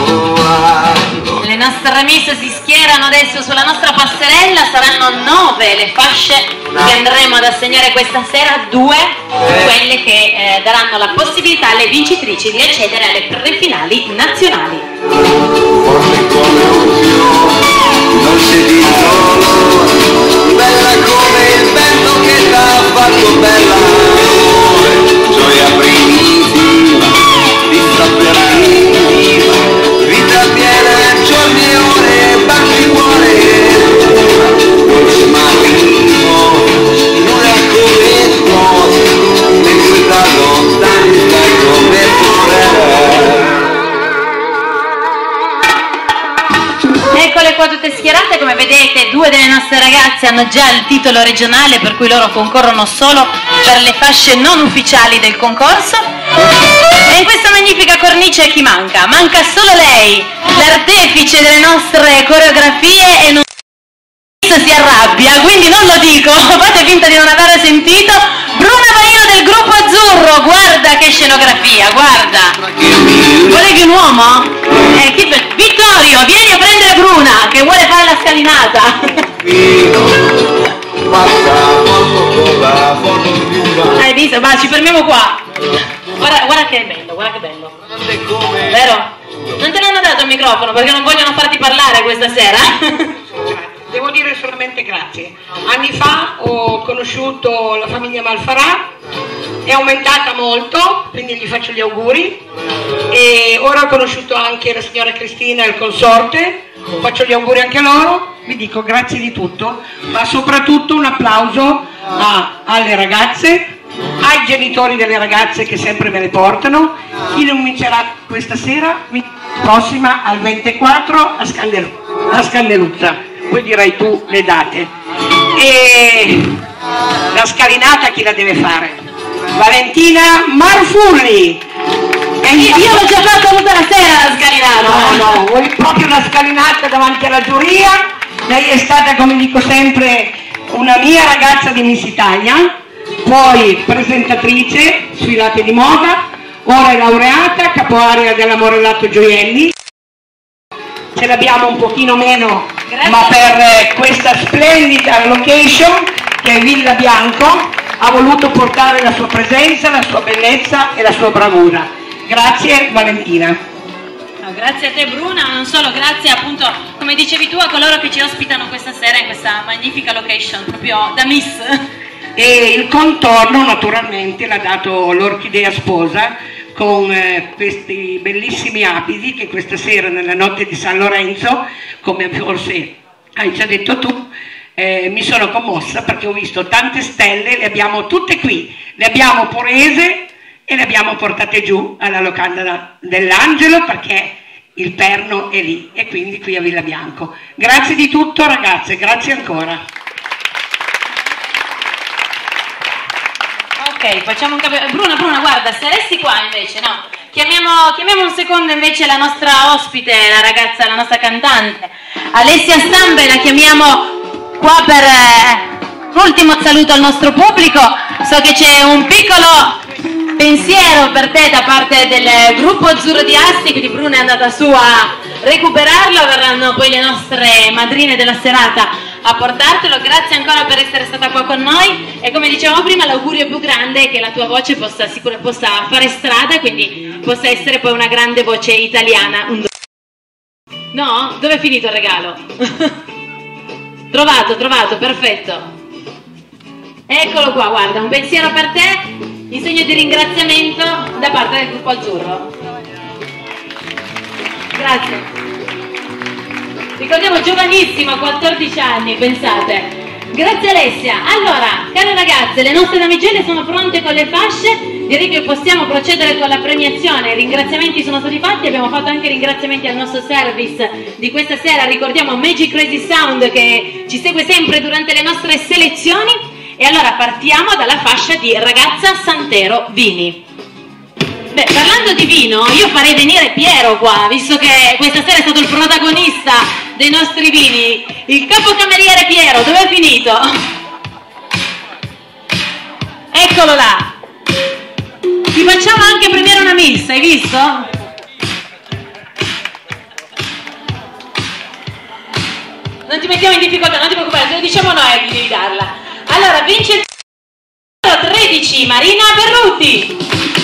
le nostre miss si schierano adesso sulla nostra passerella, saranno nove le fasce che andremo ad assegnare questa sera, due quelle che eh, daranno la possibilità alle vincitrici di accedere alle prefinali nazionali. Forte come un fiore, dolce di solo, bella come il vento che t'ha fatto bella, gioia primitiva, vista per primitiva, vita piena, giorni e ore, baci cuore, dolce magrimo, nulla come sposa, mentre da lontani stai come fuori. Eccole qua tutte schierate, come vedete due delle nostre ragazze hanno già il titolo regionale, per cui loro concorrono solo per le fasce non ufficiali del concorso. E in questa magnifica cornice chi manca? Manca solo lei, l'artefice delle nostre coreografie, e non si arrabbia, quindi non lo dico, fate finta di non aver sentito. Bruna Baino del gruppo azzurro, guarda che scenografia, guarda. Volevi un uomo? Eh, chi per... Vittorio, vieni a prendere Bruna che vuole fare la scalinata. Hai visto? Ma ci fermiamo qua. Guarda, guarda che bello, guarda che bello. Vero? Non te l'hanno dato il microfono perché non vogliono farti parlare questa sera? Devo dire solamente grazie. Anni fa ho conosciuto la famiglia Malfarà, è aumentata molto, quindi gli faccio gli auguri. E ora ho conosciuto anche la signora Cristina e il consorte, faccio gli auguri anche a loro. Vi dico grazie di tutto, ma soprattutto un applauso a, alle ragazze, ai genitori delle ragazze che sempre me le portano. Chi non vincerà questa sera, prossima al ventiquattro a, Scandel a Scandeluzza. Poi dirai tu le date. E la scalinata chi la deve fare? Valentina Marfulli. E io l'ho già fatta tutta la sera la scalinata. No, no, vuoi proprio una scalinata davanti alla giuria. Lei è stata, come dico sempre, una mia ragazza di Miss Italia, poi presentatrice sui lati di moda, ora è laureata, capoarea della Morellato Gioielli. Ce l'abbiamo un pochino meno, grazie, ma per questa splendida location che è Villa Bianco ha voluto portare la sua presenza, la sua bellezza e la sua bravura. Grazie Valentina. No, grazie a te Bruna, non solo, grazie appunto, come dicevi tu, a coloro che ci ospitano questa sera in questa magnifica location, proprio da Miss. E il contorno naturalmente l'ha dato l'Orchidea Sposa, con eh, questi bellissimi abiti che questa sera nella notte di San Lorenzo, come forse hai già detto tu, eh, mi sono commossa perché ho visto tante stelle, le abbiamo tutte qui, le abbiamo prese e le abbiamo portate giù alla locanda dell'Angelo perché il perno è lì e quindi qui a Villa Bianco. Grazie di tutto ragazze, grazie ancora. Ok, facciamo un capello. Bruna, Bruna, guarda, se resti qua invece, no? Chiamiamo, chiamiamo un secondo invece la nostra ospite, la ragazza, la nostra cantante. Alessia Stambe, la chiamiamo qua per eh, l'ultimo saluto al nostro pubblico. So che c'è un piccolo pensiero per te da parte del gruppo azzurro di Asti, quindi Bruna è andata su a recuperarlo, verranno poi le nostre madrine della serata a portartelo. Grazie ancora per essere stata qua con noi e come dicevamo prima l'augurio più grande è che la tua voce possa, sicur- possa fare strada, quindi possa essere poi una grande voce italiana. No? Dove è finito il regalo? Trovato, trovato, perfetto. Eccolo qua, guarda, un pensiero per te in segno di ringraziamento da parte del gruppo azzurro. Grazie. Ricordiamo, giovanissima, quattordici anni, pensate. Grazie Alessia. Allora, care ragazze, le nostre damigelle sono pronte con le fasce. Direi che possiamo procedere con la premiazione. I ringraziamenti sono stati fatti, abbiamo fatto anche ringraziamenti al nostro service di questa sera. Ricordiamo Magic Crazy Sound che ci segue sempre durante le nostre selezioni. E allora partiamo dalla fascia di Ragazza Santero Vini. Beh, parlando di vino, io farei venire Piero qua, visto che questa sera è stato il protagonista dei nostri vini. Il capocameriere Piero, dove è finito? Eccolo là. Ti facciamo anche premiare una miss, hai visto? Non ti mettiamo in difficoltà, non ti preoccupare, te lo diciamo noi che devi darla. Allora, vince il tredici, Marina Berruti.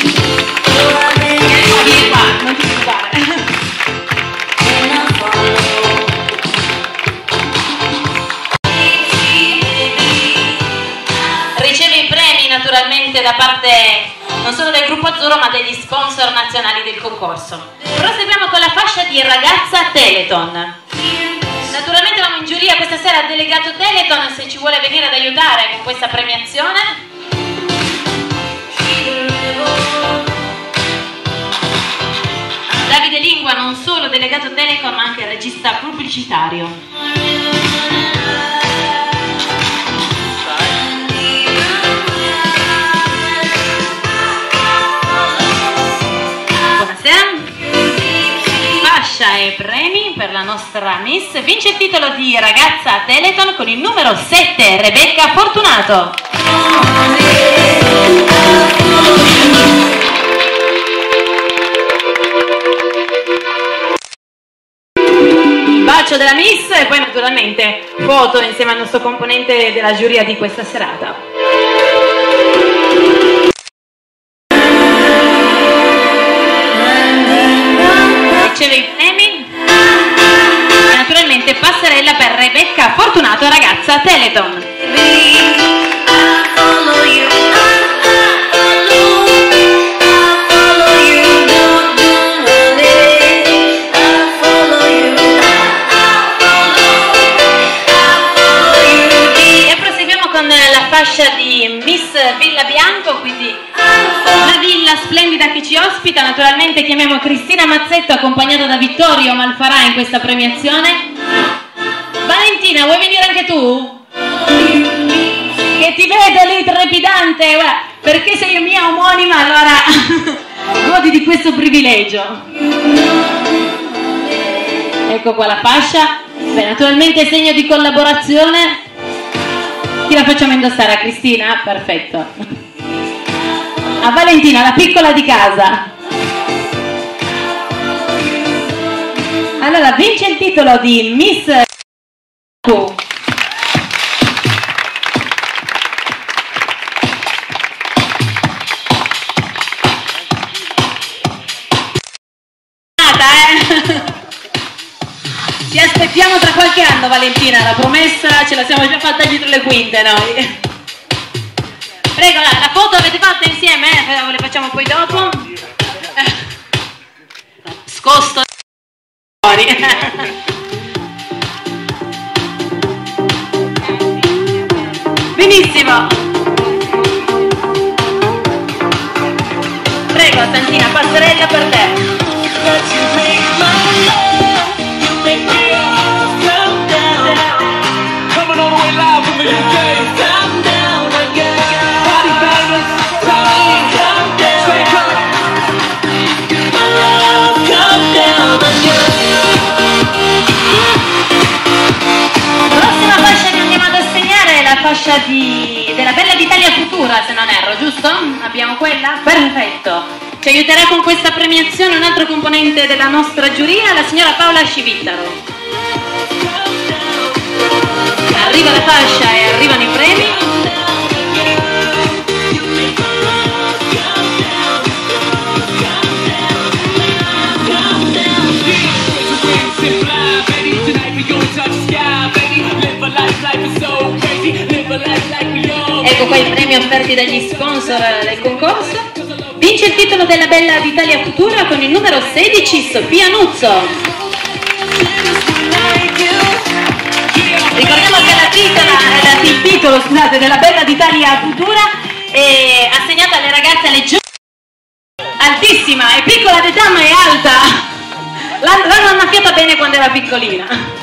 Vieni qua, non ti preoccupare. Riceve i premi naturalmente da parte non solo del gruppo azzurro ma degli sponsor nazionali del concorso. Proseguiamo con la fascia di ragazza Teleton. Naturalmente avevamo in giuria questa sera il delegato Teleton, se ci vuole venire ad aiutare con questa premiazione. Davide Lingua, non solo delegato Telecom ma anche regista pubblicitario. Fascia e premi per la nostra Miss. Vince il titolo di ragazza Teleton con il numero sette, Rebecca Fortunato. Il bacio della Miss e poi naturalmente foto insieme al nostro componente della giuria di questa serata. Riceve i premi e naturalmente passerella per Rebecca Fortunato, ragazza Teleton. E proseguiamo con la fascia di Miss Villa Bianco, quindi la villa splendida che ci ospita. Naturalmente chiamiamo Cristina Mazzetto accompagnata da Vittorio Malfarà in questa premiazione. Valentina, vuoi venire anche tu? Che ti vedo lì trepidante, guarda, perché sei mia omonima allora godi di questo privilegio. Ecco qua la fascia. Beh, naturalmente segno di collaborazione. Chi la facciamo indossare? A Cristina? Perfetto. A Valentina, la piccola di casa. Allora, vince il titolo di Miss Q. Ti aspettiamo tra qualche anno, Valentina, la promessa ce la siamo già fatta dietro le quinte noi. Prego, la, la foto avete fatta insieme? Eh? Le facciamo poi dopo. Scosto fuori. Benissimo. Prego, Santina, passerella per te. Fascia di, della Bella d'Italia Futura, se non erro, giusto? Abbiamo quella? Perfetto. Ci aiuterà con questa premiazione un altro componente della nostra giuria, la signora Paola Scivittaro. Arriva la fascia e arrivano i premi. Ecco qua i premi offerti dagli sponsor del concorso. Vince il titolo della Bella d'Italia Futura con il numero sedici, Sofia Nuzzo. Ricordiamo che la titola, eh, il titolo scusate, della Bella d'Italia Futura è assegnata alle ragazze, alle giovani, altissima, è piccola d'età ma è alta. L'hanno annaffiata bene quando era piccolina.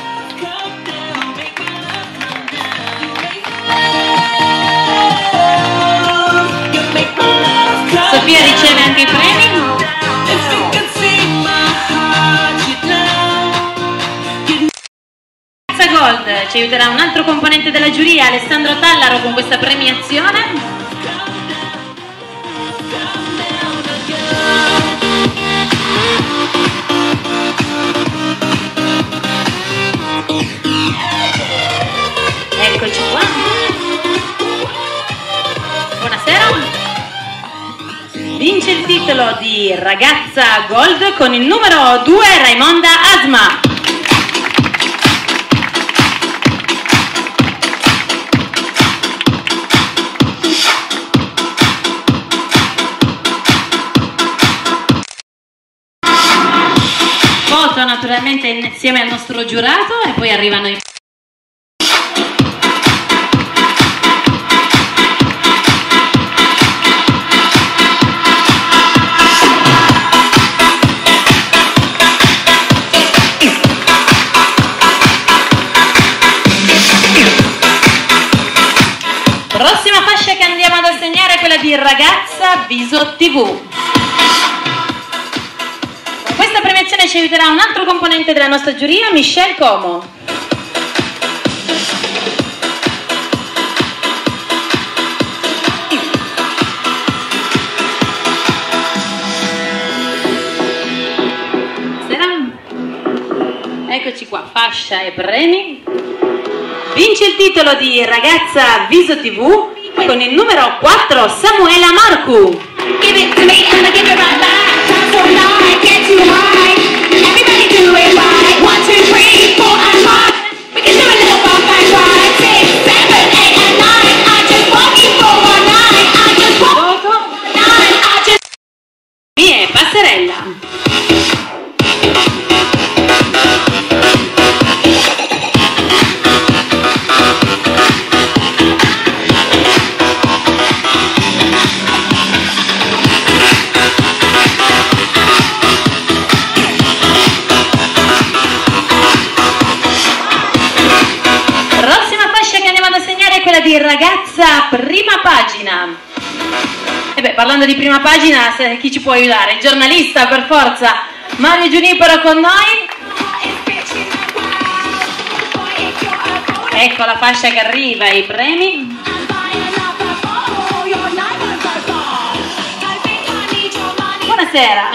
Sofia riceve anche i premi. ci aiuterà un altro componente della giuria, Alessandro Tallaro, con questa premiazione. Eccoci qua. Buonasera. Vince il titolo di Ragazza Gold con il numero due Raimonda Asma. Foto naturalmente insieme al nostro giurato e poi arrivano i prossima fascia che andiamo ad assegnare è quella di Ragazza Viso tivù. Con questa premiazione ci aiuterà un altro componente della nostra giuria, Michelle Como. Eccoci qua, fascia e premi. Vince il titolo di Ragazza Viso tivù con il numero quattro Samuela Marcu. Give it to me and I give it right back. Try so hard, get too high. Everybody do it right. One, two, three, four, and five. We can do a little bump and ride. Six, seven, eight, and nine. I just want you for one night. I just want Voto. nine. I just. Mie passerella. Di Ragazza Prima Pagina. E beh, parlando di Prima Pagina, chi ci può aiutare? Il giornalista, per forza, Mario Giunipero con noi. Ecco la fascia che arriva, i premi. Buonasera.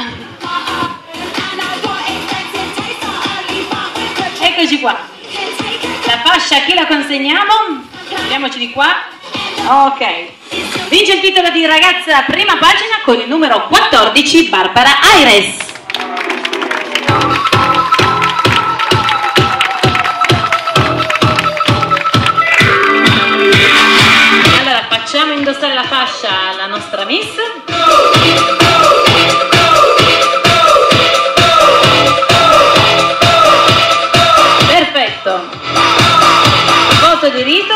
Eccoci qua. La fascia, chi la consegniamo? Vediamoci di qua. Ok. Vince il titolo di Ragazza Prima Pagina con il numero quattordici Barbara Aires. Allora facciamo indossare la fascia alla nostra Miss. Perfetto. Voto di rito.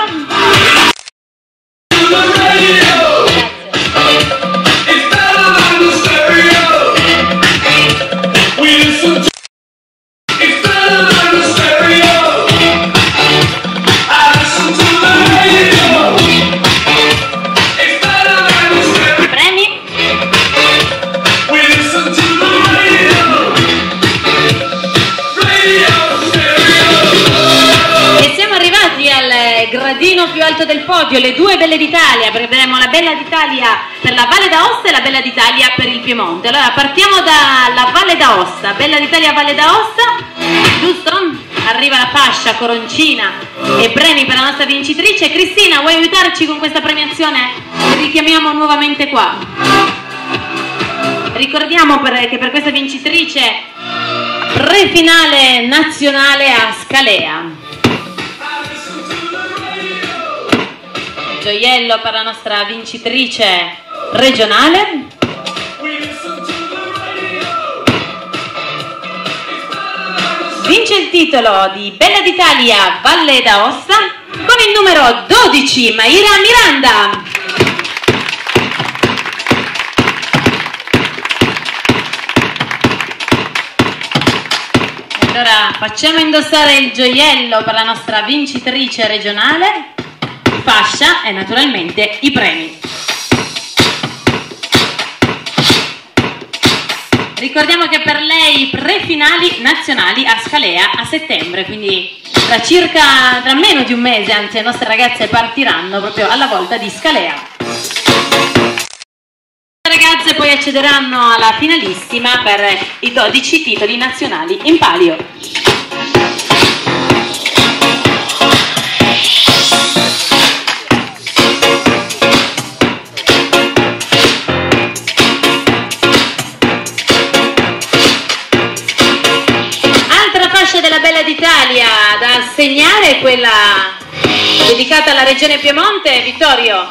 Gradino più alto del podio, le due belle d'Italia, perché abbiamo la bella d'Italia per la Valle d'Aosta e la bella d'Italia per il Piemonte. Allora partiamo dalla Valle d'Aosta, bella d'Italia Valle d'Aosta, giusto? Arriva la fascia, coroncina e premi per la nostra vincitrice. Cristina, vuoi aiutarci con questa premiazione? Richiamiamo nuovamente qua. Ricordiamo per, che per questa vincitrice prefinale nazionale a Scalea. Gioiello per la nostra vincitrice regionale. Vince il titolo di Bella d'Italia Valle d'Aosta con il numero dodici Maira Miranda. Allora facciamo indossare il gioiello per la nostra vincitrice regionale, fascia e naturalmente i premi. Ricordiamo che per lei prefinali nazionali a Scalea a settembre, quindi tra circa, tra meno di un mese, anzi le nostre ragazze partiranno proprio alla volta di Scalea. Le ragazze poi accederanno alla finalissima per i dodici titoli nazionali in palio. Della Bella d'Italia da assegnare è quella dedicata alla regione Piemonte. Vittorio.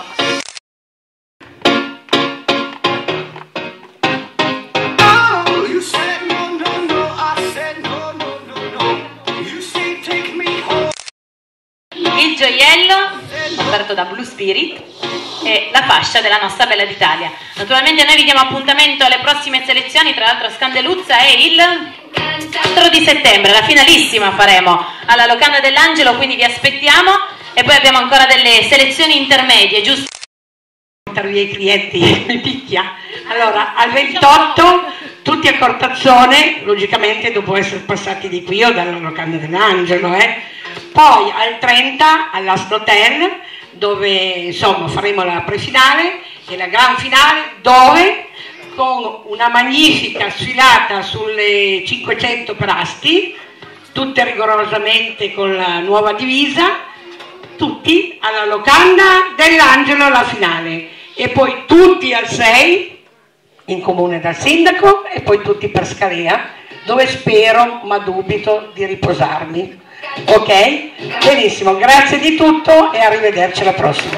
Il gioiello offerto da Blue Spirit e la fascia della nostra Bella d'Italia. Naturalmente noi vi diamo appuntamento alle prossime selezioni, tra l'altro a Scandeluzza è il quattro di settembre, la finalissima faremo alla Locanda dell'Angelo, quindi vi aspettiamo, e poi abbiamo ancora delle selezioni intermedie, giusto? Portare via i clienti, mi picchia. Allora, al ventotto tutti a Cortazzone, logicamente dopo essere passati di qui o dalla Locanda dell'Angelo, eh. Poi al trenta all'Ast Hotel, dove insomma faremo la prefinale e la gran finale, dove con una magnifica sfilata sulle cinquecento prasti, tutte rigorosamente con la nuova divisa, tutti alla Locanda dell'Angelo la finale, e poi tutti al sei in comune dal sindaco, e poi tutti per Scalea, dove spero, ma dubito, di riposarmi. Ok? Benissimo, grazie di tutto e arrivederci alla prossima.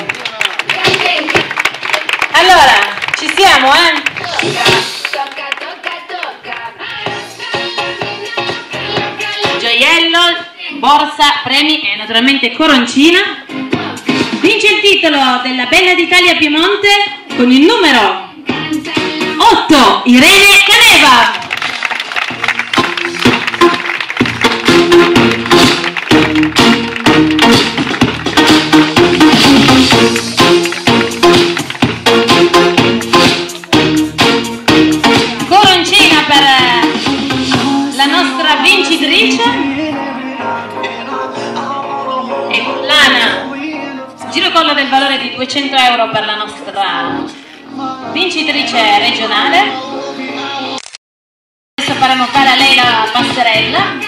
Allora, ci siamo, eh? Gioiello, borsa, premi e naturalmente coroncina. Vince il titolo della Bella d'Italia Piemonte con il numero otto, Irene Caneva. Coroncina per la nostra vincitrice e collana girocollo del valore di duecento euro per la nostra vincitrice regionale. Adesso faremo fare a lei la passerella.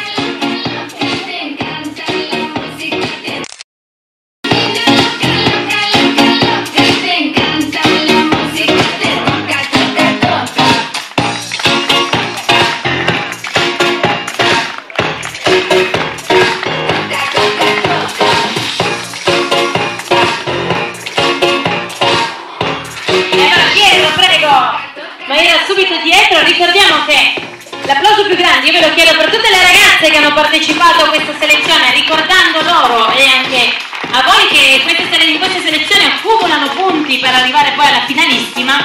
Subito dietro, ricordiamo che l'applauso più grande io ve lo chiedo per tutte le ragazze che hanno partecipato a questa selezione, ricordando loro e anche a voi che queste, in queste selezioni accumulano punti per arrivare poi alla finalissima.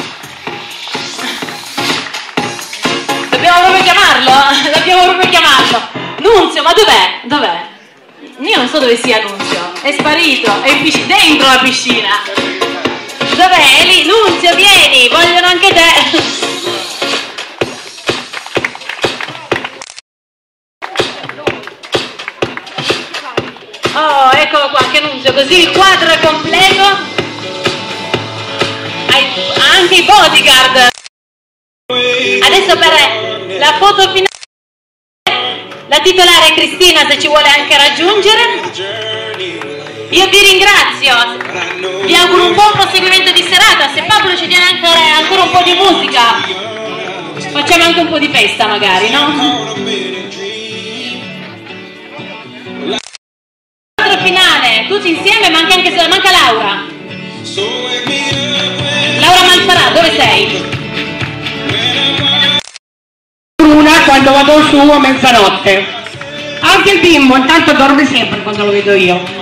Dobbiamo proprio chiamarlo? Dobbiamo proprio chiamarlo. Nunzio, ma dov'è? Dov'è? Io non so dove sia Nunzio, è sparito, è in piscina, dentro la piscina. Dov'è? È lì, Nunzio, vieni, vogliono anche te. Oh, eccolo qua, che Nunzio, così il quadro è completo. Hai anche i bodyguard. Adesso per la foto finale, la titolare è Cristina, se ci vuole anche raggiungere. Io vi ringrazio, vi auguro un buon proseguimento di serata. Se Pablo ci tiene anche ancora un po' di musica, facciamo anche un po' di festa magari, no? Quadro finale, tutti insieme, manca anche manca Laura. Laura Malfarà, dove sei? Una quando vado su a mezzanotte. Anche il bimbo intanto dorme sempre quando lo vedo io.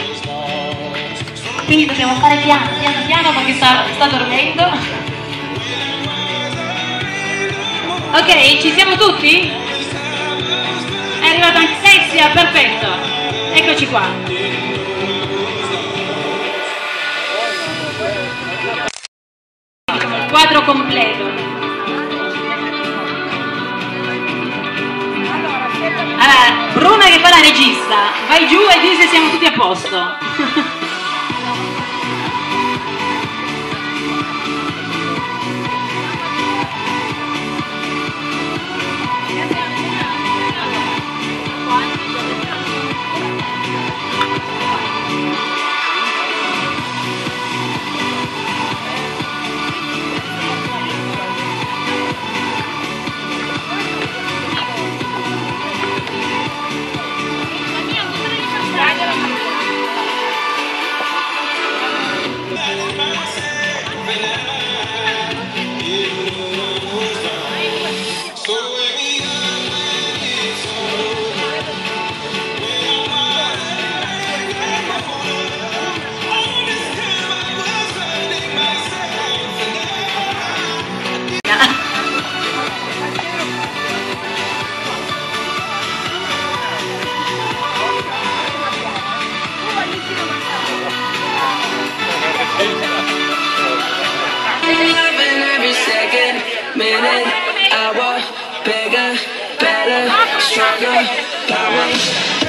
Quindi dobbiamo fare piano, piano, piano perché sta, sta dormendo. Ok, ci siamo tutti? È arrivata anche Alessia, perfetto. Eccoci qua. Il quadro completo. Allora, Bruna che fa la regista, vai giù e di se siamo tutti a posto. Every second, minute, hour, bigger, better, stronger, power.